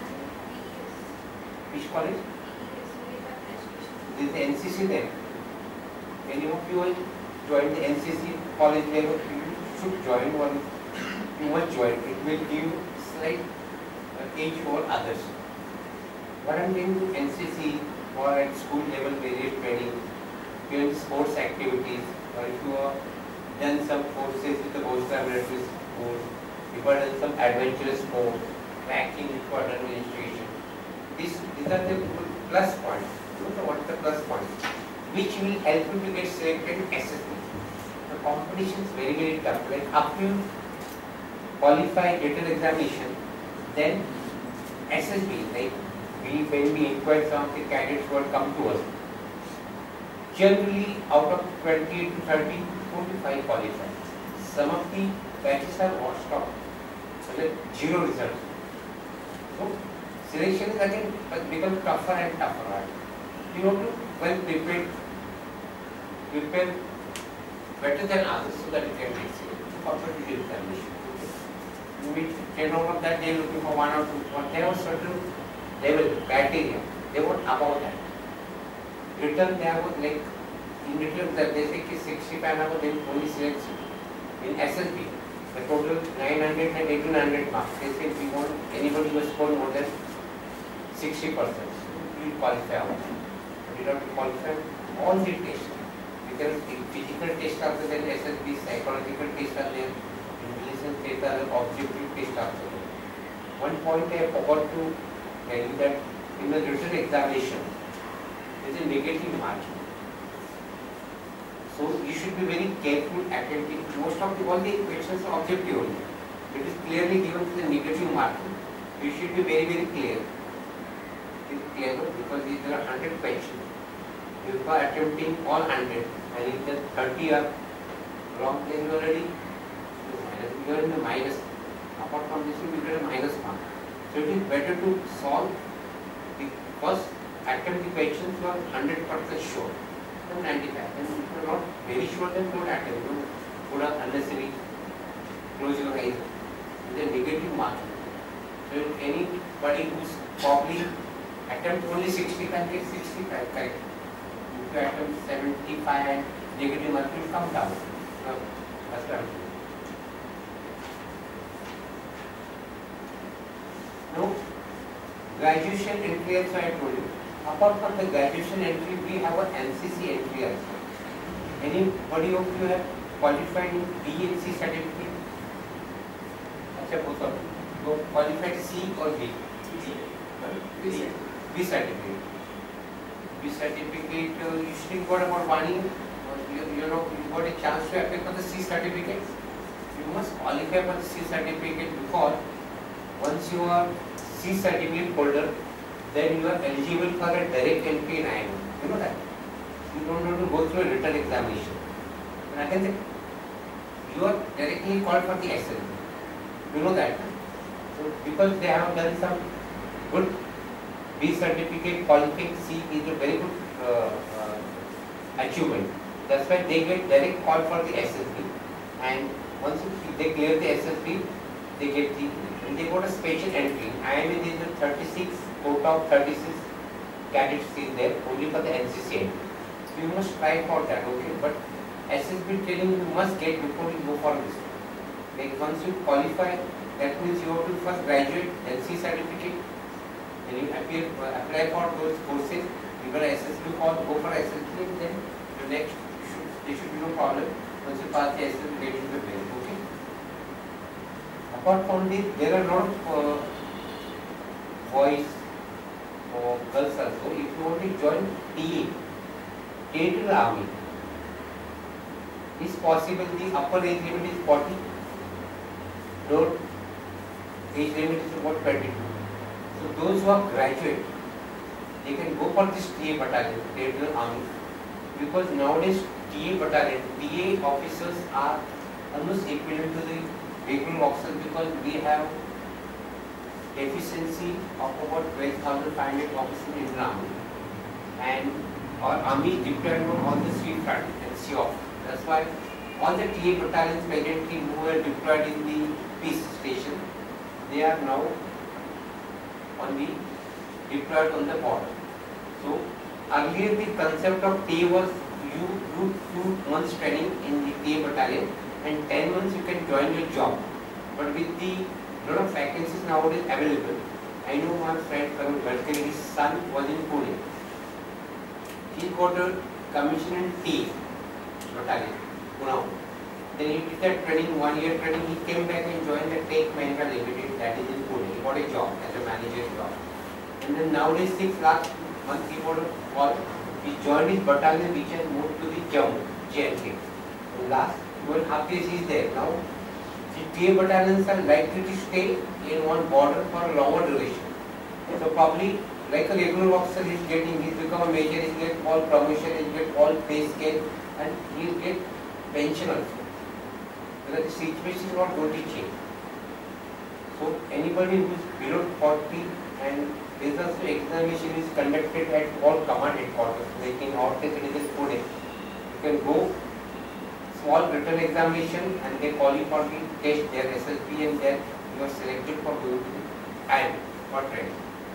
Which college? There is the NCC there. Any of you will join the NCC college level? You should join one. You must join. It will give slight edge over others. What I am doing to NCC or at school level various training, doing sports activities, or if you have done some courses with the Bhojpur Military School, if you have done some adventurous sports, tracking, if you have done administration. These are the plus points. What is the plus point? Which will help you to get selected in SSB. The competition is very, very tough. Like after you qualify written examination, then SSB, like when we inquire some of the candidates who have come to us, generally out of 20 to 30, 45 qualify. Some of the batches are washed out, so that zero results. So selection is again become tougher and tougher. You have to well prepare better than others so that you can make selected competitive examination. You meet 10 out of that, they are looking for 1 or 2. But they have certain level criteria. They want about that. Written, they have like in written that they say 65 hours, they only select in SSB. The total 900 and 1800 marks. They say we want anybody who has scored more than 60%. You will qualify out. But you have to qualify all the tests. Because physical tests are there, SSB, psychological tests are there, intelligence tests are there, objective tests are there. One point I forgot to tell you that in the written examination, there is a negative margin. So you should be very careful, attentive. Most of all the questions are objective only. It is clearly given to the negative marking. You should be very, very clear. It is clear because these are 100 questions. If you are attempting all 100 and if the 30 are wrong, then you are already you are in the minus. Apart from this, you will get a minus mark. So it is better to solve the first attempt the questions you are 100% sure. 95. And if you are not very sure, then don't attempt. Don't put up unnecessary, close your eyes. It is a negative marking. So if anybody who is probably attempt only 65 gets 65 correct. If you attempt 75 and negative mark will come down. That's right. No, graduation entry also I told you. Apart from the graduation entry, we have an NCC entry also. Anybody of you have qualified in BNC certificate? Achha, both of you. You qualified C or B? B certificate. B certificate, you still got about 1 year. You got a chance to apply for the C certificate. You must qualify for the C certificate because once you are C certificate holder, then you are eligible for a direct entry in IIM. You know that? You don't have to go through a written examination. And I can say, you are directly called for the SL. You know that? So, because they have done some good B certificate qualifying, C is a very good achievement. That's why they get direct call for the SSB. And once they clear the SSB, they get the, and they got a special entry. IIM is the 36, quota of 36 cadets is there only for the NCC entry. You must try for that, okay? But SSB training you must get before you go for this. Like once you qualify, that means you have to first graduate NC certificate, then you apply for those courses, Even SSB call, go for SSB, and then the next there should be no problem. Once you pass the SSB, get into the brain. Okay. Apart from this, there are a lot of boys or girls also. If you want to join TA, Territorial Army, is possible. The upper age limit is 40. Lower age limit is about 22. So those who are graduate, they can go for this TA battalion, Territorial Army, because nowadays TA battalion, TA officers are almost equivalent to the regular officers, because we have efficiency of about 12,500 officers in the army, and our army is deployed on all the sea front and sea off. That's why all the TA battalions presently who were deployed in the peace station, they are now on the deployed on the border. So earlier the concept of TA was you do 2 months training in the TA battalion and 10 months you can join your job. But with the lot of vacancies nowadays available, I know my friend Karan Gadkari, his son was in Pune. He got a commission in TA battalion, Pune. Then he did that training, 1 year training, he came back and joined the Tech Mahindra Limited, that is in Pune. He got a job as a manager's job. And then nowadays 6 last month he got a call. He joined his battalion which has moved to the Jammu, J&K. Last 2.5 years he is there. Now the TA battalions are likely to stay in one border for a longer duration. So probably like a regular officer he is getting, he become a major, he get all promotion, he get all pay scale, and he will get pension also. Because the situation is not going to change. So anybody who is below 40, and there is also examination is conducted at all command headquarters, like in our case it is in Pune. You can go small written examination and they call you for the test, their SSB, and then you are selected for going to the and for training.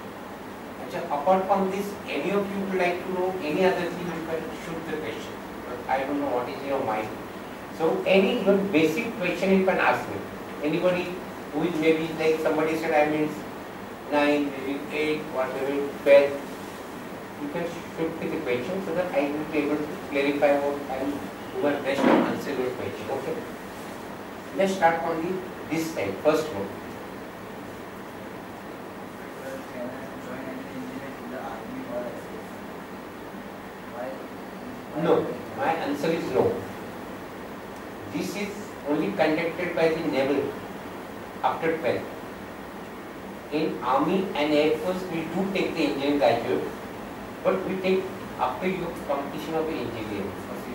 Apart from this, any of you would like to know any other thing, you can shoot the question. But I don't know what is in your mind. So any basic question you can ask me. Anybody who is maybe like somebody said I mean 9, maybe 8, or maybe 12, you can shoot the question so that I will be able to clarify what I will do my best to answer your question. Okay. Let's start from this side, first one. No, my answer is no. This is only conducted by the naval after 12. In Army and Air Force, we do take the engineering graduate, but we take after your completion of the engineering.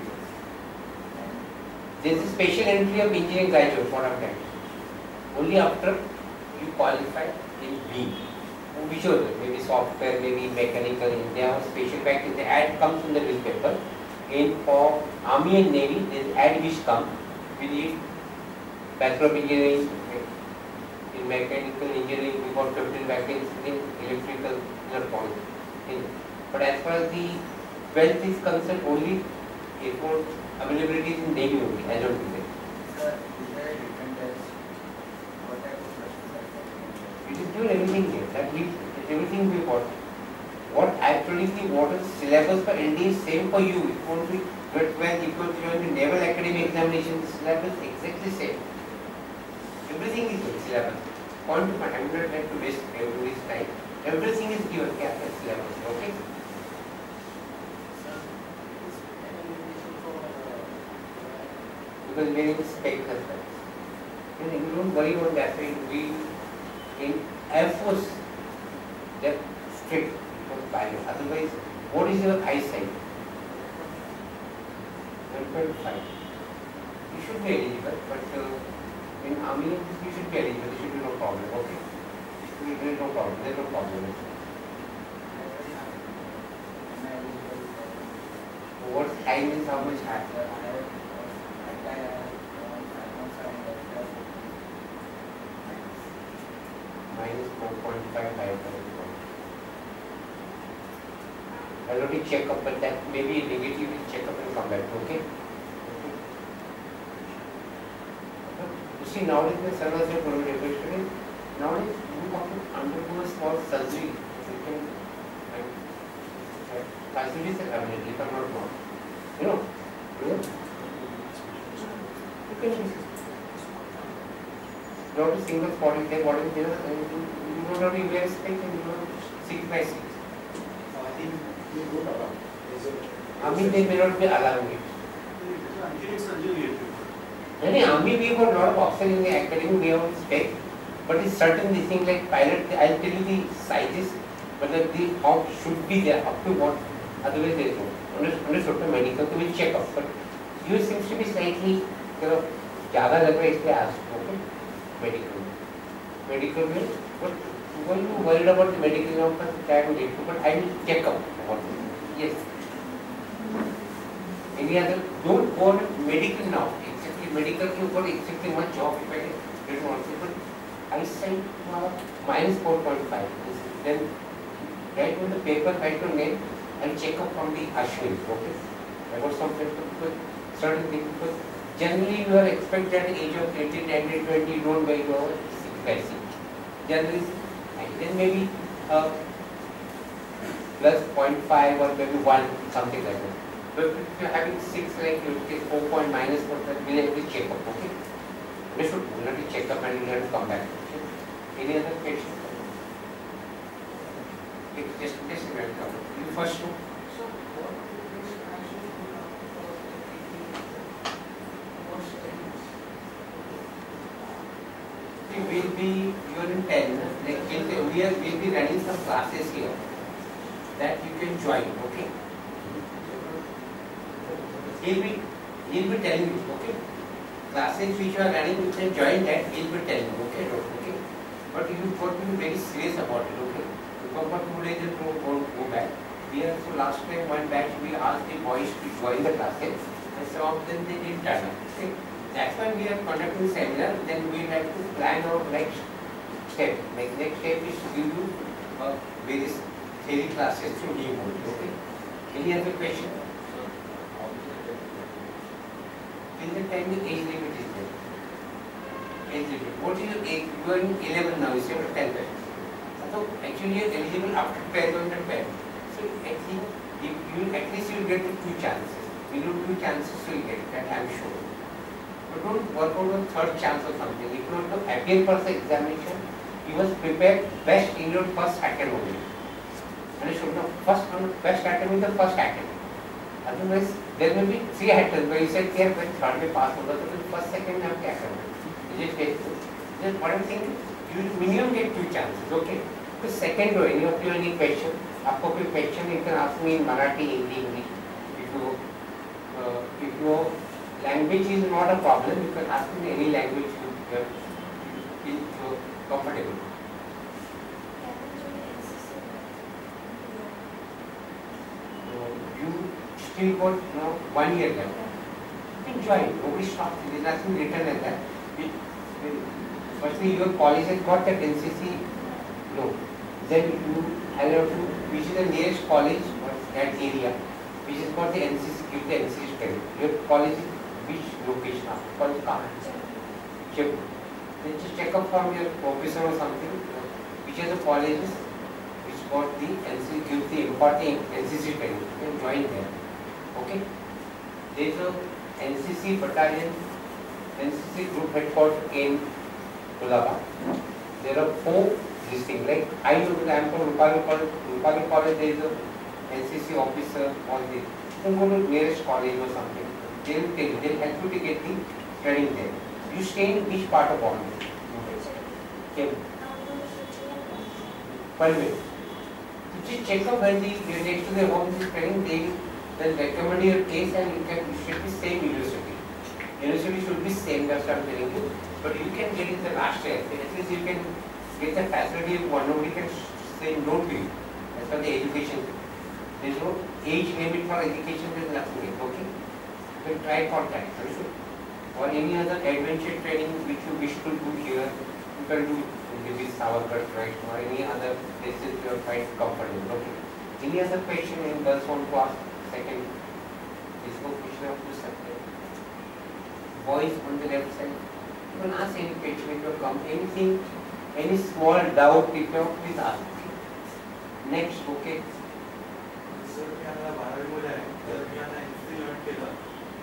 There is a special entry of engineering graduate for our time. Only after you qualify in B. Whichever, maybe software, maybe mechanical, they have special package. The ad comes in the newspaper. In for Army and Navy, there is ad which comes. We need Bachelor of Engineering in mechanical engineering. We got 15 vacancies in electrical electronics. But as far as the 12th is concerned, only airport availability is in Navy only as of today. Sir, is there a different test? What type of questions are there? It is doing everything here. That means everything we got. What actually what is syllabus for ND is same for you. It won't be but when you go to the Naval Academy examination, the syllabus is exactly same. Everything is good syllabus. Point to point. I would not like to waste everybody's time. Everything is given capital syllabus. Okay. Because we need to spec as well. You don't worry about that. We in Air Force, they're strict for pilot. Otherwise, what is your eyesight? 1.5. You should be eligible, but in Army, you should be eligible. There should be no problem. Okay? There is no problem. There is no problem. What high means how much high? Minus 4.5 high. I'll already check up, but that maybe negative will check up and come back. Okay? You see, nowadays the son was going to depression. Nowadays you have to undergo a small surgery. facilities are available, if I'm not wrong. You know? You can not a single spot is there, what is there, and you don't have to invest and you know 6 by 6. I think we go around. Army they may not be allowing it. Army we got a lot of option in the academy, we have spec, but it's certain this thing like pilot, I'll tell you the sizes, but the how should be there, up to what, otherwise there is no. Understood the medical, so we'll check up, but you seems to be slightly, you know, ज़्यादा लग रहा है इसलिए ask, okay? Medical में, but when you worried about the medical now, but I will check up what yes. Any other, don't go on medical now, exactly medical के ऊपर exactly much job if I did not say, but I said minus 4.5, then write on the paper, write your name and check up from the Ashwin, okay? I got some people, certain things, because generally you are expected at the age of 18, 19, 20, you don't weigh over 6 by 6. Generally, then maybe plus 0.5 or maybe 1, something like that. But if you are having 6, like you take 4 point minus 4, we'll have to check up, okay? We should not check up and we'll have to come back. Okay? Any other question? Just a minute, you first show. We'll be, you are in 10, like we'll be running some classes here that you can join, okay? He'll be telling you, okay? Classes which you are running, you can join that, he'll be telling you, okay? Okay? But you got to be very serious about it, okay? Because for 2 days, don't go back. We also last time, one batch, we asked the boys to join the classes, and some of them they didn't turn up, okay? That's why we are conducting seminar, then we have to plan our next step. Like next step is to give you various theory classes through new mode, okay? Any other question? Till the time the age limit is there. Age limit. What is your age? You are in 11 now, you say 10. So actually you are eligible after 12 on the 12. So at least you will get the 2 chances. Minimum 2 chances you will get, that I am sure. But don't work out on 3rd chance or something. If you want to appear for the examination, you must prepare best in your first attempt only. And you should know best attempt is the first attempt. Otherwise, there may be 3 attempts where you said कि यार मैं 3rd में pass होगा तो फिर first second में आप क्या करोगे? Just what I'm saying, you will minimum get 2 chances, okay? So second or any of you any question, आपको कोई question you can ask me in Marathi, Hindi, English. If your language is not a problem, you can ask me any language you feel comfortable. You still got 1 year left. Enjoy. Nobody stops. There is nothing written like that. Firstly, your college has got that NCC. No. Then you have to, which is the nearest college or that area, which has got the NCC, give the NCC credit. Your college is which location? College कहाँ है? Check. Then just check up from your professor or something. Which are the colleges which got the NCC, give the important NCC training. You can join there. Okay. There is a NCC battalion, NCC group headquarters in Kolaba. There are 4 listing. Like I know that I am from Rupagal College. There is a NCC officer on the. You can go to nearest college or something. They will tell you. They will help you to get the training there. You stay in which part of Bombay? Okay. Palme. Just check up when the next to the home is training. They will then recommend your case and you should be same university. University should be same. That's what I'm telling you. But you can get it the last year. At least you can get the facility. Nobody can say no to you. That's for the education. There is no age limit for education. There is nothing. Okay. You can try for that. Or any other adventure training which you wish to do here, you can do in the Savarkar Trust or any other places you are quite comfortable. Okay. Any other question in girls want to ask? Second, this question of the subject. Boys on the left side. You can ask any question if you come. Anything, any small doubt if you have, please ask. Next, okay. Sir, can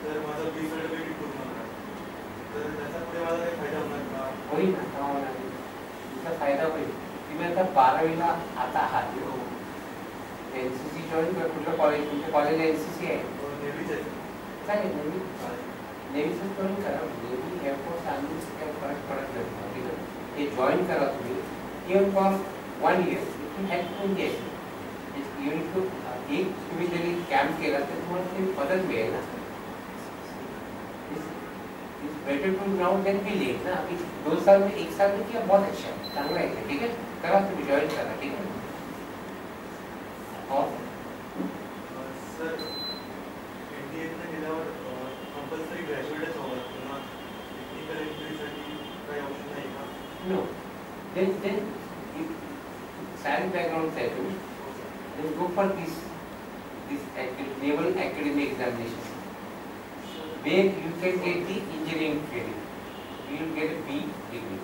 तर माझा B certificate पूर्ण होणार तर त्याचा पुढे मला काही फायदा होणार का? होईल ना, का होणार नाही? तुमचा फायदा होईल. तुम्ही आता 12वीला आता आहात, NCC जॉईन करा. कुठलं कॉलेज, तुमच्या कॉलेजला NCC आहे? नेहमीच आहे चालेल, नेव्हीचं जॉईन करा. नेव्ही एअरफोर्स आर्मीच काही फरक पडत नाही, ठीक आहे? हे जॉईन करा तुम्ही. Even for 1 year it will help to get. Even to एक तुम्ही जरी कॅम्प केला तर तुम्हाला ते मदत मिळेल ना. It's better to now than be late ना. अभी 2 साल में 1 साल में किया, बहुत अच्छा है, चांगला आहे, ठीक आहे? करा तुम्ही, जॉईन करा, ठीक आहे? और सर NDA गेल्यावर कंपल्सरी ग्रॅज्युएटच हवं किंवा टेक्निकल एंट्रीसाठी काही ऑप्शन नाही का? no, then science background है तुम्ही, then go for this naval academy examination where you can get the engineering training. You will get a B degree.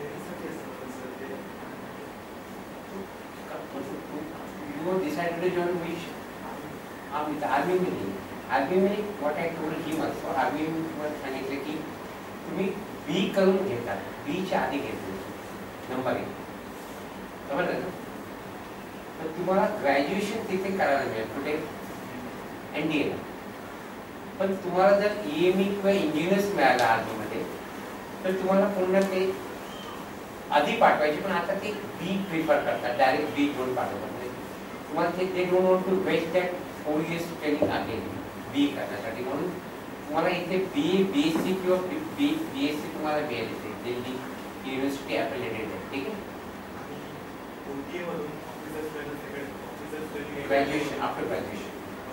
You have decided to join which army? The army में नहीं. Army में what I told him also, army में तुम्हाला सांगितलं की तुम्ही B करून घेता, B च्या आधी घेतलं नंबर 1. समजलं ना? तर तुम्हाला ग्रॅज्युएशन तिथे करायला मिळेल, कुठे? NDA ला. पण तुम्हाला जर EME किंवा इंजिनियर्स मिळाला आर्मीमध्ये तर तुम्हाला पुन्हा ते आधी पाठवायचे, पण आता ते B प्रिफर करतात, डायरेक्ट B घेऊन पाठवतात. तुम्हाला ते don't want to waste that 4 years training again B करण्यासाठी. म्हणून तुम्हाला इथे BSc किंवा BSc तुम्हाला मिळेल इथे, दिल्ली युनिव्हर्सिटी ॲफिलिएटेड आहे, ठीक आहे? Graduation, after graduation.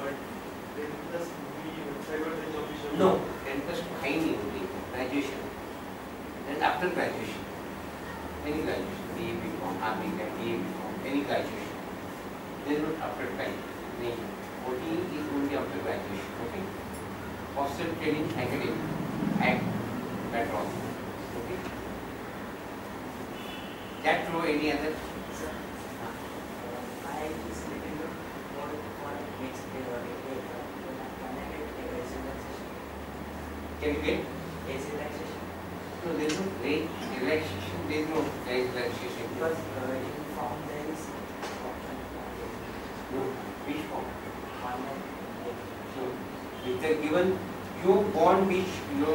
No, 10 plus काही नाही होती, graduation. And after graduation, any graduation, BA, BCom, army, BA, BCom, any graduation, there is not after time. नहीं, OT is only after graduation, okay? Hostel training academy, act, that all, okay? That through any other? Sir, I is little bit more for next year or can I get a relaxation? Can you get? Age relaxation? No, there is no relaxation, there is no relaxation. Because in form there is option. No, which form? Online. So, if they given, you born which year?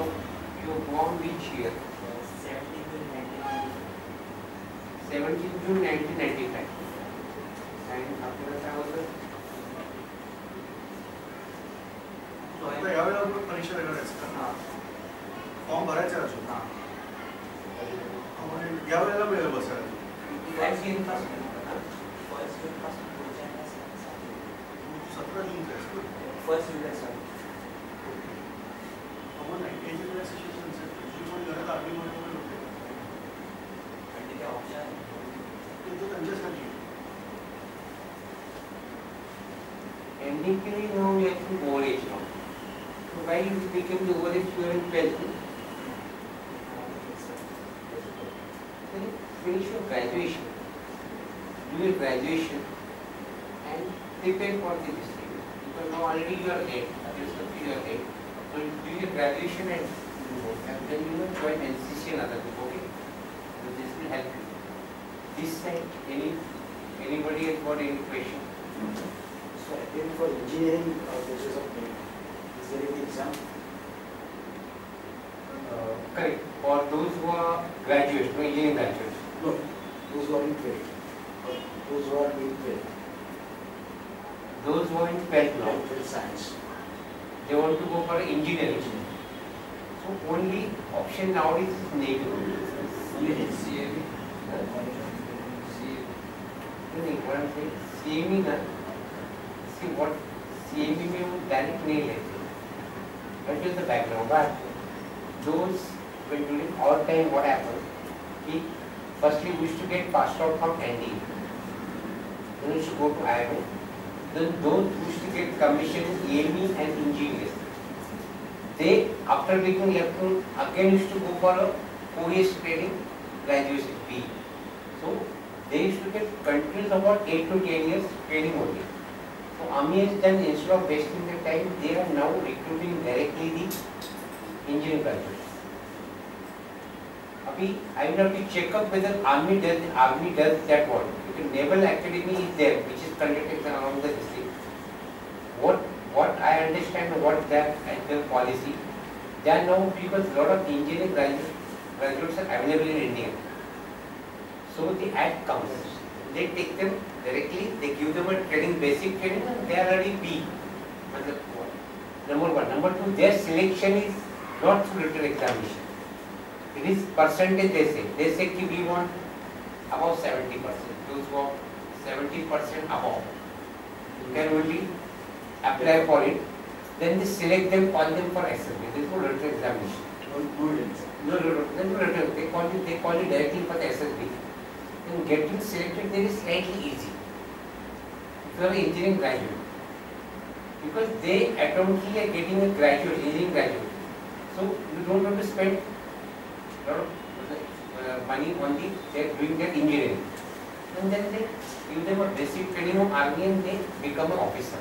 17 to 1995. 17 June 1995. And after that I was आता यावेळेला आपण परीक्षा देणार आहेस का? Form भरायचा आहे अजून? यावेळेला मिळेल बसायला? First June first June 17 जून आहेस का? First July sir. आम्हाला एज रिलॅक्सेशन तुझी पण घरात आर्मीमध्ये पण होते And the option. ते तर त्यांच्यासाठी NDP now we have to more age now. So why you became the over age you are in 12th? Then finish your graduation. Do your graduation and prepare for the district. Because now already you are 8, you are 8. So do your graduation and then you will join NCC and other things, okay? So this will help you. This side, anybody has got any question? So again for engineering basis of NEET, is there any exam? Correct. For those who are graduates, no engineering graduates. No, those who are in 12th, or those who are in 12th, Those who are in 12th now, 12th science. they want to go for engineering. So only option nowadays is Navy. CAV. What I'm saying, CME na, see what CME में वो direct नहीं लेते. That is the background. But those when during our time what happened, we firstly we used to get passed out from ND. Then we used to go to IMA. Then those who used to get commission EME and engineers. They after becoming electron again used to go for a 4 years training, graduation B. So they used to get continuous about 8 to 10 years training only. So Army has done, instead of wasting their time, they are now recruiting directly the graduates. Abhi, I will have to check up whether army does that one. Because Naval Academy is there, which is conducted along the district. What I understand, what that and the policy, they are now, because lot of engineering graduates are available in India. So the act comes, they take them directly, they give them a training, basic training, and they are already B. Number one. Number two, their selection is not through written examination. It is percentage they say. They say कि we want above 70%. Those who are 70% above can only apply for it. Then they select them, call them for assessment. There is no written examination. No written. They call it directly for the SSB. And getting selected there is slightly easy. If you are an engineering graduate, because they automatically are getting a graduate, engineering graduate. So you don't have to spend a lot of money on they are doing their engineering. And then they give them a basic training of army and they become an officer.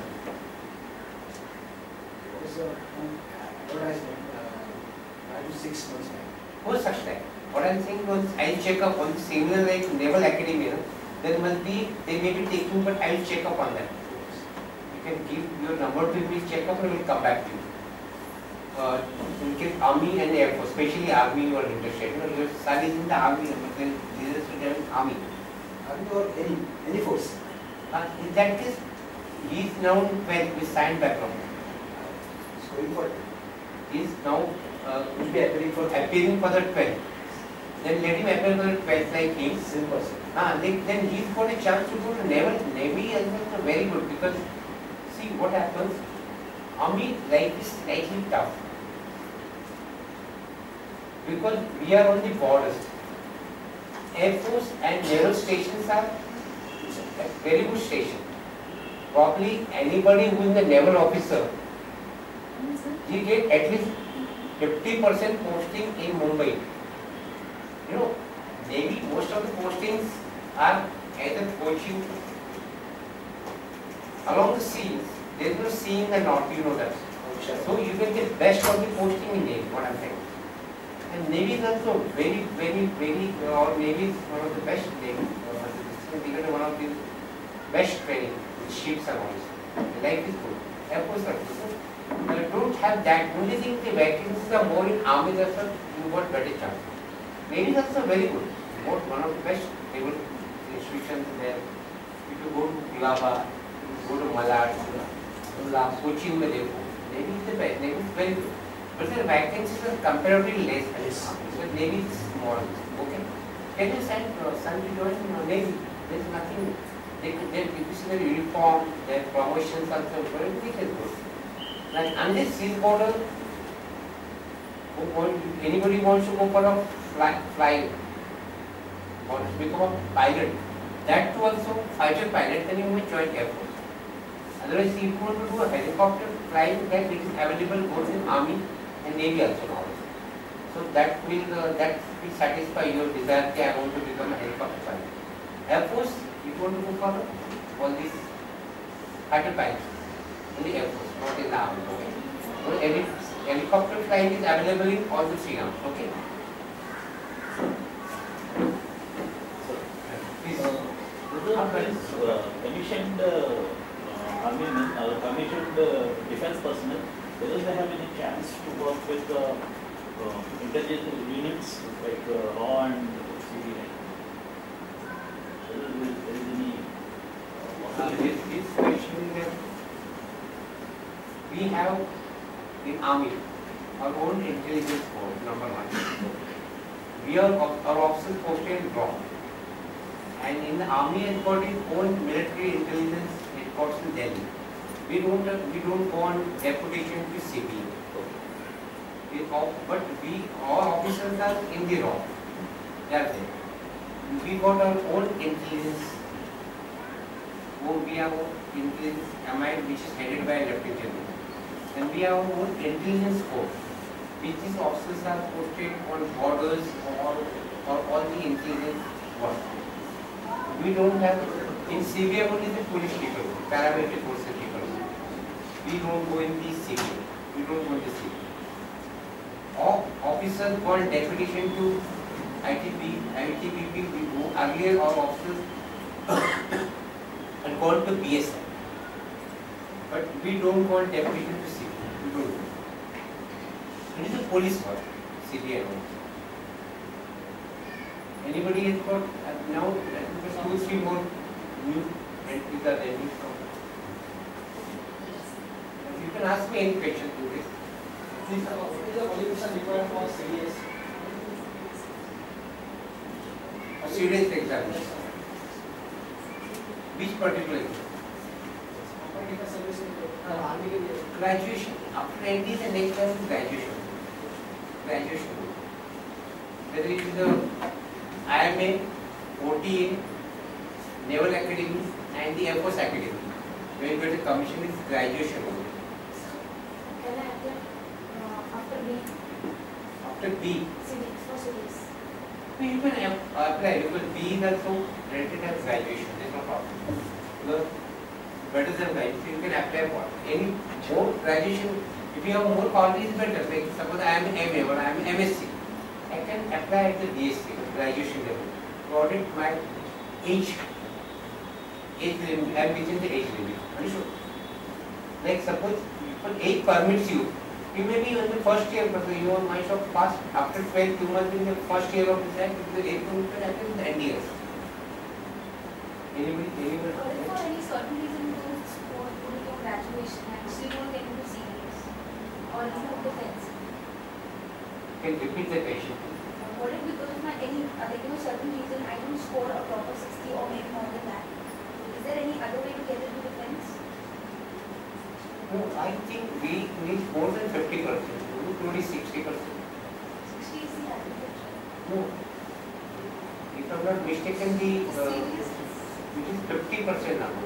Advertisement, 5 to 6 months back. No such time. What I am saying was, I will check up on similar like Naval Academy. There must be, they may be taking, but I will check up on that. You can give your number to me, check up, and we will come back to you. In case Army and Air Force, especially Army, you are interested. You know, your son is in the Army, but then this is in Army. Army or any force. In that case, he is now 12 with science background. So going for it. He is now Will be appearing for the 12th. Then let him appear for the 12th like him. same person. Then he's got a chance to go to Naval. Navy is also very good because see what happens. Army life is slightly tough because we are on the borders. Air Force and Naval stations are a very good station. Probably anybody who is a naval officer, he get at least 50% posting in Mumbai. You know, Navy, most of the postings are either Kochi, along the seas. There is no sea in the north, you know that. So you can get best of the posting in Navy, what I am saying. And Navy is also very, or Navy is one of the best Navy. Even one of the best training with ships and all. The life is good. Air Force are good. Don't have that. Only thing the vacancies are more in Army, that's why you got better chance. Navy is also very good. One of the best naval institutions there. If you go to Kulaba, go to Malad, Cochin, Navy is the best. Navy is very good. But the vacancies are comparatively less. Because Navy is small. Okay. Can you send son to join Navy? There is nothing. If you see their uniform, their promotions also, everything is good. Like unless sea border, anybody wants to go for a flying or to become a pilot, that too also fighter pilot, then you may join Air Force. Otherwise, if you want to do a helicopter flying, then it is available both in Army and Navy also now. So that will satisfy your desire that I want to become a helicopter pilot. Air Force, if you want to go for all these fighter pilots, in the Air Force, not in the Army. Okay. So every helicopter flying is available in all the 3 arms. Okay. Commissioned army men or commissioned defense personnel, whether they have any chance to work with intelligence units like RAW and CBI? Whether there is any possibility? This question that we have in Army our own intelligence force, number one. We are our officers posted in RAW. And in the Army has got its own military intelligence headquarters in Delhi. We don't go on deputation to CBI. But our officers are in the RAW. They are there. We got our own intelligence. We have our intelligence MI, which is headed by a Lieutenant General. And we have our own intelligence corps, which is officers are posted on borders or all the intelligence work. We don't have, in CBI only the police people, paramilitary forces people. We don't go in the CBI. We don't go in the CBI. officers called deputation to ITBP who earlier our officers are called to BSI. But we don't call deputation to CP. We don't do. It is a police work, CPI. Anybody has got now 2-3 more new entries are ready from. You can ask me any question to this. Is the qualification required for CDS? Students examination. Which particular exam? Graduation. After ND, the next time is graduation. Graduation. Whether it is a IMA, OTA, Naval Academy, and the Air Force Academy. When you get a commission, is graduation only. Can I apply after B? After B, Civics for civics. you can apply because B is also rated as graduation. There is no problem. Because better than graduation, you can apply for any more graduation. If you have more qualities, better. Like suppose I am MA or I am MSc, I can apply at the BSc graduation level. Audit my age limit. I am within the age limit. Understood? Like suppose age permits you. You may be in the first year, but you might have passed after 12, 2 months in the first year of this act, the age limit can happen in the NDS. Anybody? But if for any certain reason you don't score good your graduation and still don't get into CDS or even defense, Can repeat the question. what if because of my any certain reason I don't score a proper 60 or maybe more than that? Is there any other way to get into defense? No, I think we need more than 50%, only 60%. 60 is the average. No. If I am not mistaken, The it is 50% now.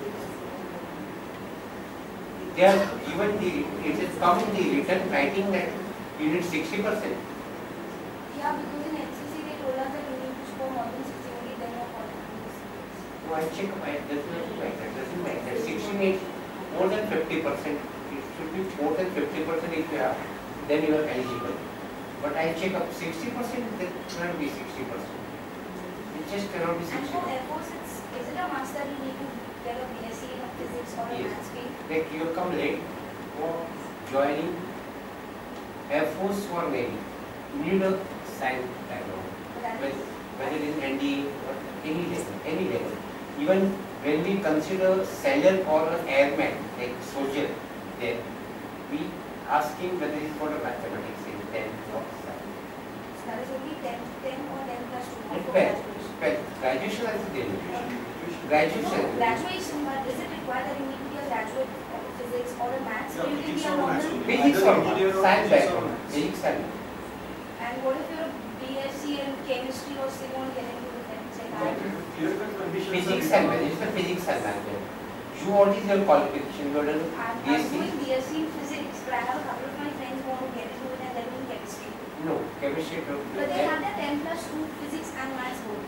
They have given it has come in the written writing that you need 60%. Yeah, because in NCC they told us that you need to score more than 60 only, then you're qualified. So I check, it doesn't like that, doesn't like that. 60 needs more than 50%. It should be more than 50% if you have, then you are eligible. But I check up 60%, that cannot be 60%. It just cannot be 60%. And for Air Force, is it a must that you need to get a BSc in physics or a Yes. maths field? Like you come late for joining Air Force or Navy, you need a science background. That is, Whether it is ND or any level. Even when we consider sailor or an airman, like soldier, there, we ask him whether he's got a mathematics in 10th or science. that is only 10 or 10 plus 2 And for 12, graduation. 12. Graduation also there. Graduation. No, graduation, but is it required that you need to be a graduate of physics or a maths? Yeah, Or you can physics be a or maths normal. only. Physics Either or engineer or science physics or background. maths. Physics science. And what if you're a BSc in chemistry or still won't get into defense? Like Clear-cut conditions are Physics written and down. math. It's the physics and math. You what is your qualification? You are done I'm BSc? doing BSc in physics, but I have a couple of my friends who want to get into it and they're doing chemistry. No, chemistry. But they have their 10 plus 2 physics and maths both.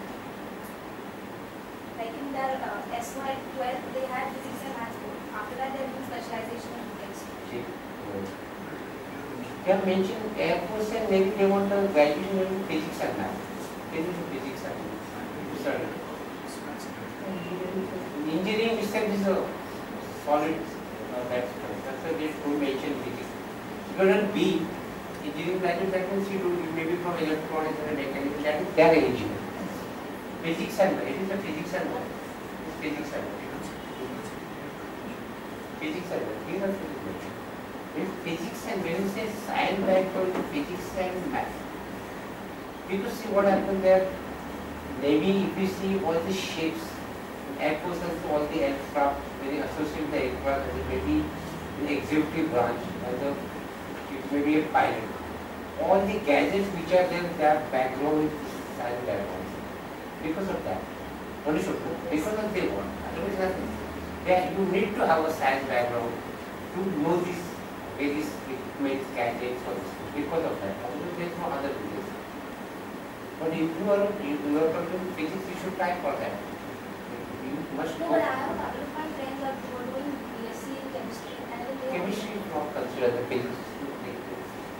Like in their SY 12, they had physics and maths both. After that, they're doing specialization in chemistry. They have mentioned Air Force and Navy, they want a graduation in physics and math. They do physics and math. Sorry. Engineering itself is a solid, that's why they don't mention physics. If you are not B, engineering graduate, that means you may be from electronics and mechanical, that means they are engineer. Physics and math, it is a physics and math. It's physics and math. Physics and math, these are physics and math. If physics and when you say science background, physics and math. Because see what happened there, Navy, if you see all the ships, Air Force has all the aircraft, when you associate the aircraft as maybe an executive branch, as a, it may be a pilot. All the gadgets which are there, their background is science background. Because of that. Understood? Because of they want. Otherwise nothing. You need to have a science background to know these various equipment, gadgets, or this. Because of that. Otherwise there is no other reason. But if you are talking physics, you should try for that. You must No, go. but I have a couple of my friends that were doing BSc in chemistry and then they Chemistry is not considered the physics.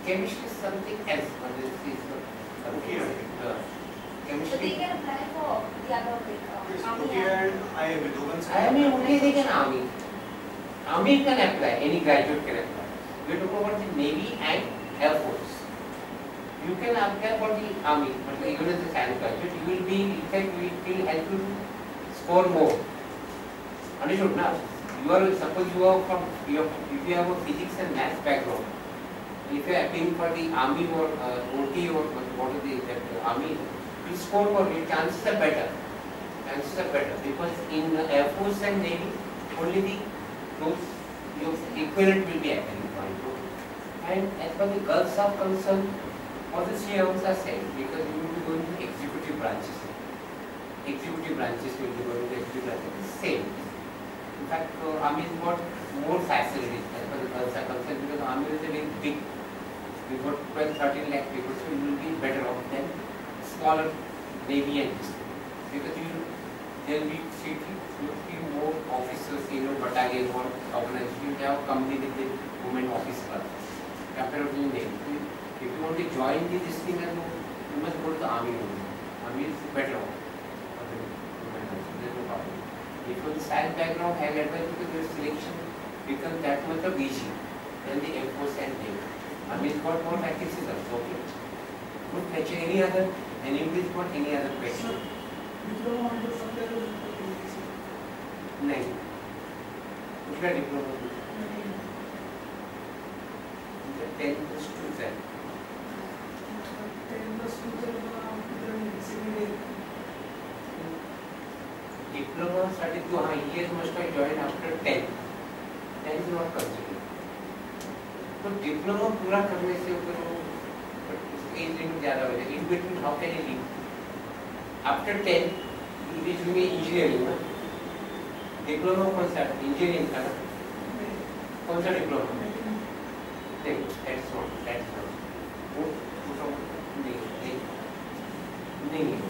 chemistry is something else. This is Okay. So they chemistry. can apply for the other army Okay, and and IMA, दो बन I mean, only they can army. Army can apply. Any graduate can apply. We talk about the Navy and Air Force. You can apply for the army, but even as a science graduate, you will be, in fact, it will help you to score more. Understood now? You are, suppose you are from, if you have a physics and maths background, if you are applying for the army or OT or what is the army, you score more, your chances are better. Chances are better because in Air Force and Navy, only the those your equivalent will be applying for it. And as far as the girls are concerned, all the three rounds are same because you will be going to executive branches. Executive branches will be going to executive branches. Same. In fact, army has got more facilities as far as the girls are concerned because army is a very big. We got 12-13 lakh people, so you will be better off than smaller navy and because there will be few more officers, battalion or organization. You have a company with the women officer. Comparatively navy. If you want to join this thing, you must go to the army only. Army is better off. There's no problem. If you have the science background, have advice because your selection becomes that much of easy than the Air Force and Navy. Army has got more vacancies also. Okay. Good question. Any other? Anybody got any other question? नहीं. उसका diploma. 10+2 diploma certificate, years must have joined after 10. 10 is not considered. तो diploma पूरा करने से age limit ज़्यादा हो जाएगी. In between, how can you leave? After 10, it is doing engineering. Diploma कौन सा? Engineering का ना? कौन सा diploma? नहीं, that's not. वो नहीं.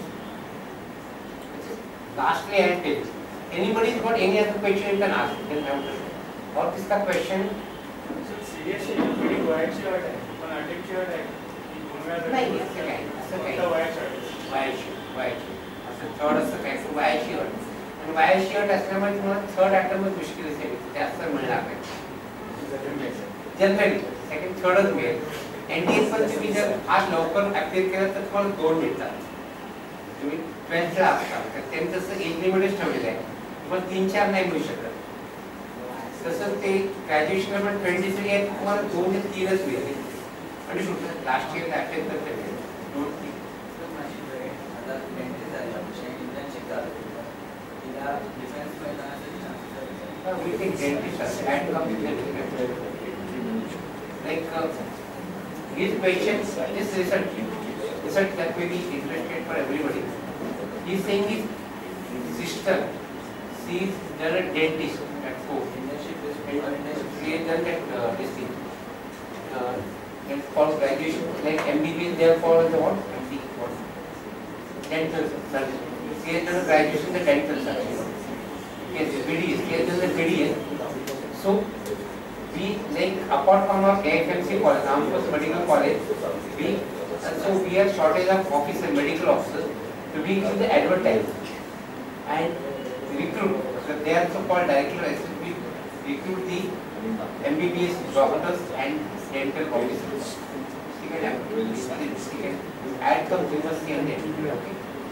Lastly, I will tell you. Anybody has got any other question you can ask. Then I will. और किसका question? सीरियसली थोड़ी वाइट शर्ट है, पर अटैक शर्ट है. नहीं, इससे क्या है? White shirt. असं थोडंसं काय तर वाइट शर्ट. आणि वाइट शर्ट असल्यामुळे तुम्हाला थर्ड अटेम्प्ट मुश्किल असेल. जास्त मिळणार नाही. जनरली सेकंड थर्डच मिळेल. एनडीएस पण तुम्ही जर आज लवकर अप्लाय केलं तर तुम्हाला 2 मिळतात. तुम्ही 12th ला असता तर त्यांचं तसं एज लिमिटच ठेवलेलं आहे. तुम्हाला 3-4 नाही मिळू शकत. तसंच ते ग्रॅज्युएशन पण 23 आहे तुम्हाला 2 ते 3च मिळेल. आणि शुद्ध लास्ट इयर अप्लाय करते मी 2-3 आता मेंटेन झाला इंटर्नशिप झाली तिला डिफेन्स मैदानात we can dentist and computer like his patient this research that may be interested for everybody. He is saying his sister, she is done a dentist at home. She has done that this thing. It's called graduation, like MBBS. They are called the what? MD what? Dental surgery. She has done a graduation in the dental surgery. Yes, BDS. She has done the BDS. So we like apart from our AFMC college, Armed Forces Medical College, we have shortage of officers, medical officers. So we give the advertise and recruit. So they are so called directly we recruit the MBBS doctors and dental officers. You can add some things here and there. Okay.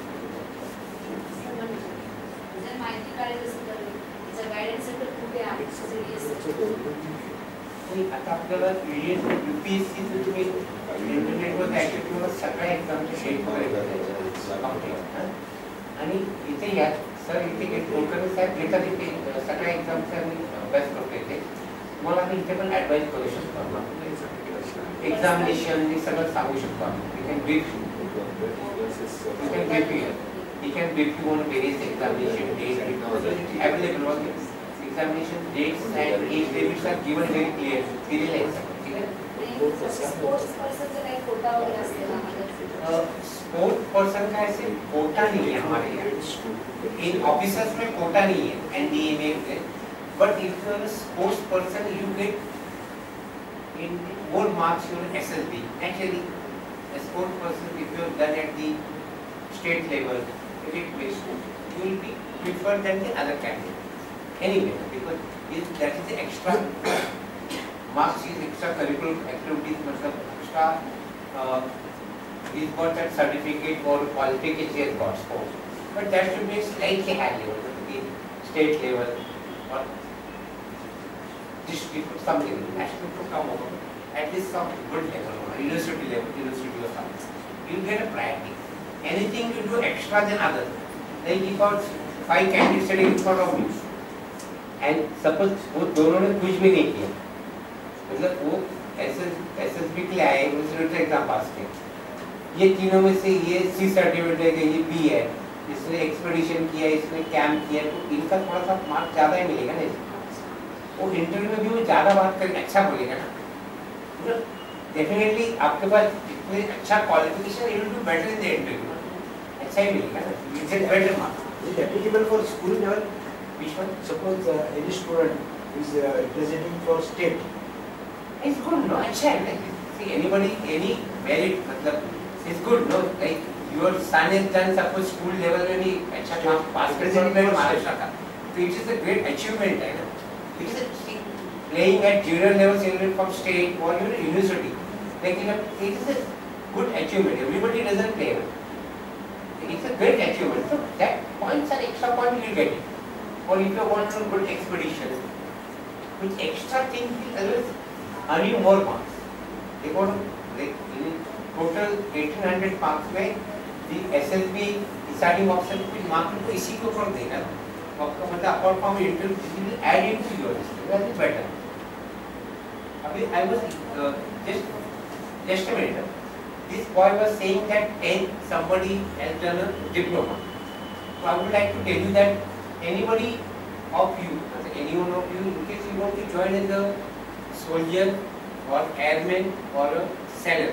जर माहिती काढायचं असेल तर जर guidance centre कुठे आहे नाही, आता आपल्याला UPSC जर तुम्ही इंटरनेटवर जायचं तुम्हाला सगळ्या एक्झामचे शेट वगैरे आणि इथे या सर इथे कुलकर्णी साहेब घेतात इथे सगळ्या एक्झामचा मी अभ्यास करतो इथे. तुम्हाला आम्ही इथे पण ॲडवाईस करू शकतो. एक्झामिनेशन हे सगळं सांगू शकतो आम्ही. You can brief he can brief you on various examination dates available on examination dates and age limits are given very clear. ठीक है? स्पोर्ट्स पर्सन काही कोटा वगैरे असलेला स्पोर्ट पर्सन का ऐसे कोटा नहीं है हमारे यहाँ. इन ऑफिसर्स में कोटा नहीं है NDA में, but if you are a sports person you get in more marks your SSB. Actually, a sport person, if you have done at the state level, elite placement, you will be preferred than the other candidate. Anyway, because that is the extra marks, is extra curricular activities, extra. He's got that certificate or qualification he has got sports. But that should be slightly higher level, the state level or district, something, national to come over, at least some good level, university or something. You get a priority. Anything you do extra than others, like if got 5 candidates sitting in front of you, and suppose वो दोनों ने कुछ भी नहीं किया, मतलब वो SSB के लिए आए, उसने एग्जाम पास किया, ये तीनों में से ये C सर्टिफिकेट है, ये B है, इसने एक्सपेडिशन किया, इसने कैंप किया, तो इनका थोड़ा सा मार्क ज़्यादा ही मिलेगा ना इसमें। वो इंटरव्यू में भी वो ज़्यादा बात करके अच्छा बोलेगा ना, डेफिनेटली आपके पास इतने अच्छा qualification, you will do better in the interview, अच्छा ही मिलेगा ना, you get better marks. Is it applicable for school level? Which one? Suppose any student is representing for state. It's good, no? अच्छा है ना? See, anybody, any merit, मतलब it's good, no? Like your son has done suppose school level में भी अच्छा काम basketball में महाराष्ट्र का, so it is a great achievement है ना? It is a playing at junior level, senior from state or your university, like it is a good achievement. Everybody doesn't play. It's a great achievement. So that points are extra point you will get it. Or if you want to good expedition, which extra thing will always earn you more marks. They got like in total 1800 marks में the SSB deciding officer will mark को इसी के ऊपर देगा. आपका मतलब apart from interview, it will add into your list. That is better. अभी I was just a minute. This boy was saying that 10 somebody has done a diploma. So I would like to tell you that anybody of you, anyone of you, in case you want to join as a soldier or airman or a sailor,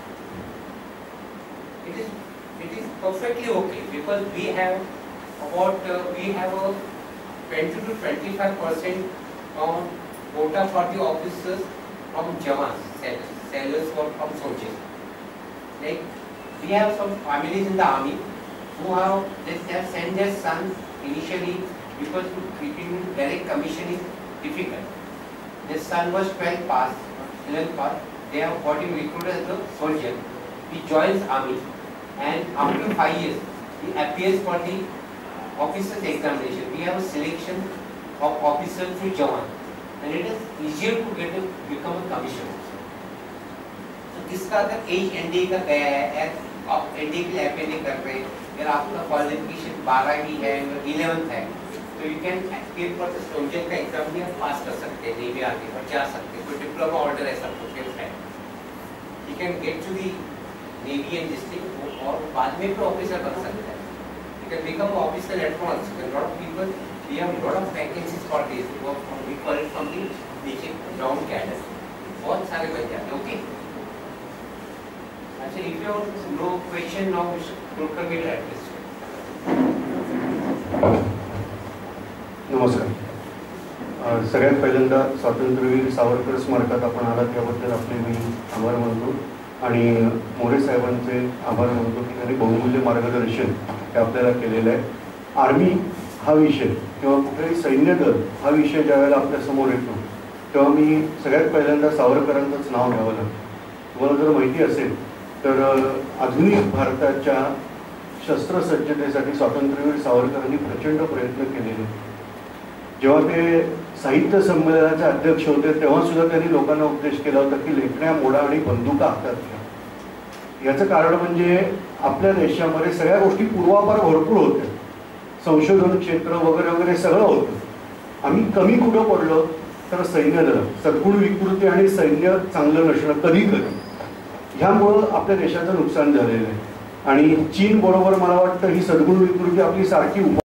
it is perfectly okay, because we have about a 20 to 25% on quota for the officers from Jawans, sailors or from soldiers. Like we have some families in the army who have sent their sons initially, because to keep him in direct commission is difficult. Their son was 12th pass, 11th pass. They have got him recruited as a soldier. He joins army, and after 5 years, he appears for the officers examination. We have a selection of officers through Jawan, and it is easier to become a commissioner. इसका अगर as NDA का गया है, आप NDA के लिए apply कर रहे हैं, अगर आपका क्वालिफिकेशन 12वीं है, 11th है, तो you can apply for the soldier का एग्जाम भी आप पास कर सकते हैं, नेवी आर्मी पर जा सकते हैं, कोई डिप्लोमा ऑर्डर ऐसा कुछ है, you can get to the navy and district, और बाद में भी ऑफिसर बन सकता है, you can become officer at once. Lot of people, we have lot of vacancies for this, we call it from the नीचे डाउन कैडर, बहुत सारे बन जाते हैं. ओके, अच्छा, if you have no question now, Mr. Kulkar will address. नमस्कार. सगळ्यात पहिल्यांदा स्वातंत्र्यवीर सावरकर स्मारकात आपण आलात त्याबद्दल आपले मी आभार मानतो, आणि मोरे साहेबांचे आभार मानतो की त्यांनी बहुमूल्य मार्गदर्शन हे आपल्याला केलेलं आहे. आर्मी हा विषय किंवा कुठेही सैन्य दल हा विषय ज्यावेळेला आपल्यासमोर येतो तेव्हा मी सगळ्यात पहिल्यांदा सावरकरांचंच नाव घ्यावं लागतं. तुम्हाला जर माहिती असेल तर आधुनिक भारताच्या शस्त्रसज्जतेसाठी स्वातंत्र्यवीर सावरकरांनी प्रचंड प्रयत्न केलेले. जेव्हा ते साहित्य संमेलनाचे अध्यक्ष होते तेव्हा सुद्धा त्यांनी लोकांना उपदेश केला होता की लेखण्या मोडा आणि बंदुका हातात घ्या. याचं कारण म्हणजे आपल्या देशामध्ये सगळ्या गोष्टी पूर्वापार भरपूर होत्या, संशोधन क्षेत्र वगैरे वगैरे सगळं होतं. आम्ही कमी कुठं पडलो तर सैन्य दल, सद्गुण विकृती आणि सैन्य चांगलं नसणं कधी कधी, ह्यामुळं आपल्या देशाचं नुकसान झालेलं आहे. आणि चीन बरोबर मला वाटतं ही सद्गुण विकृती आपली सारखी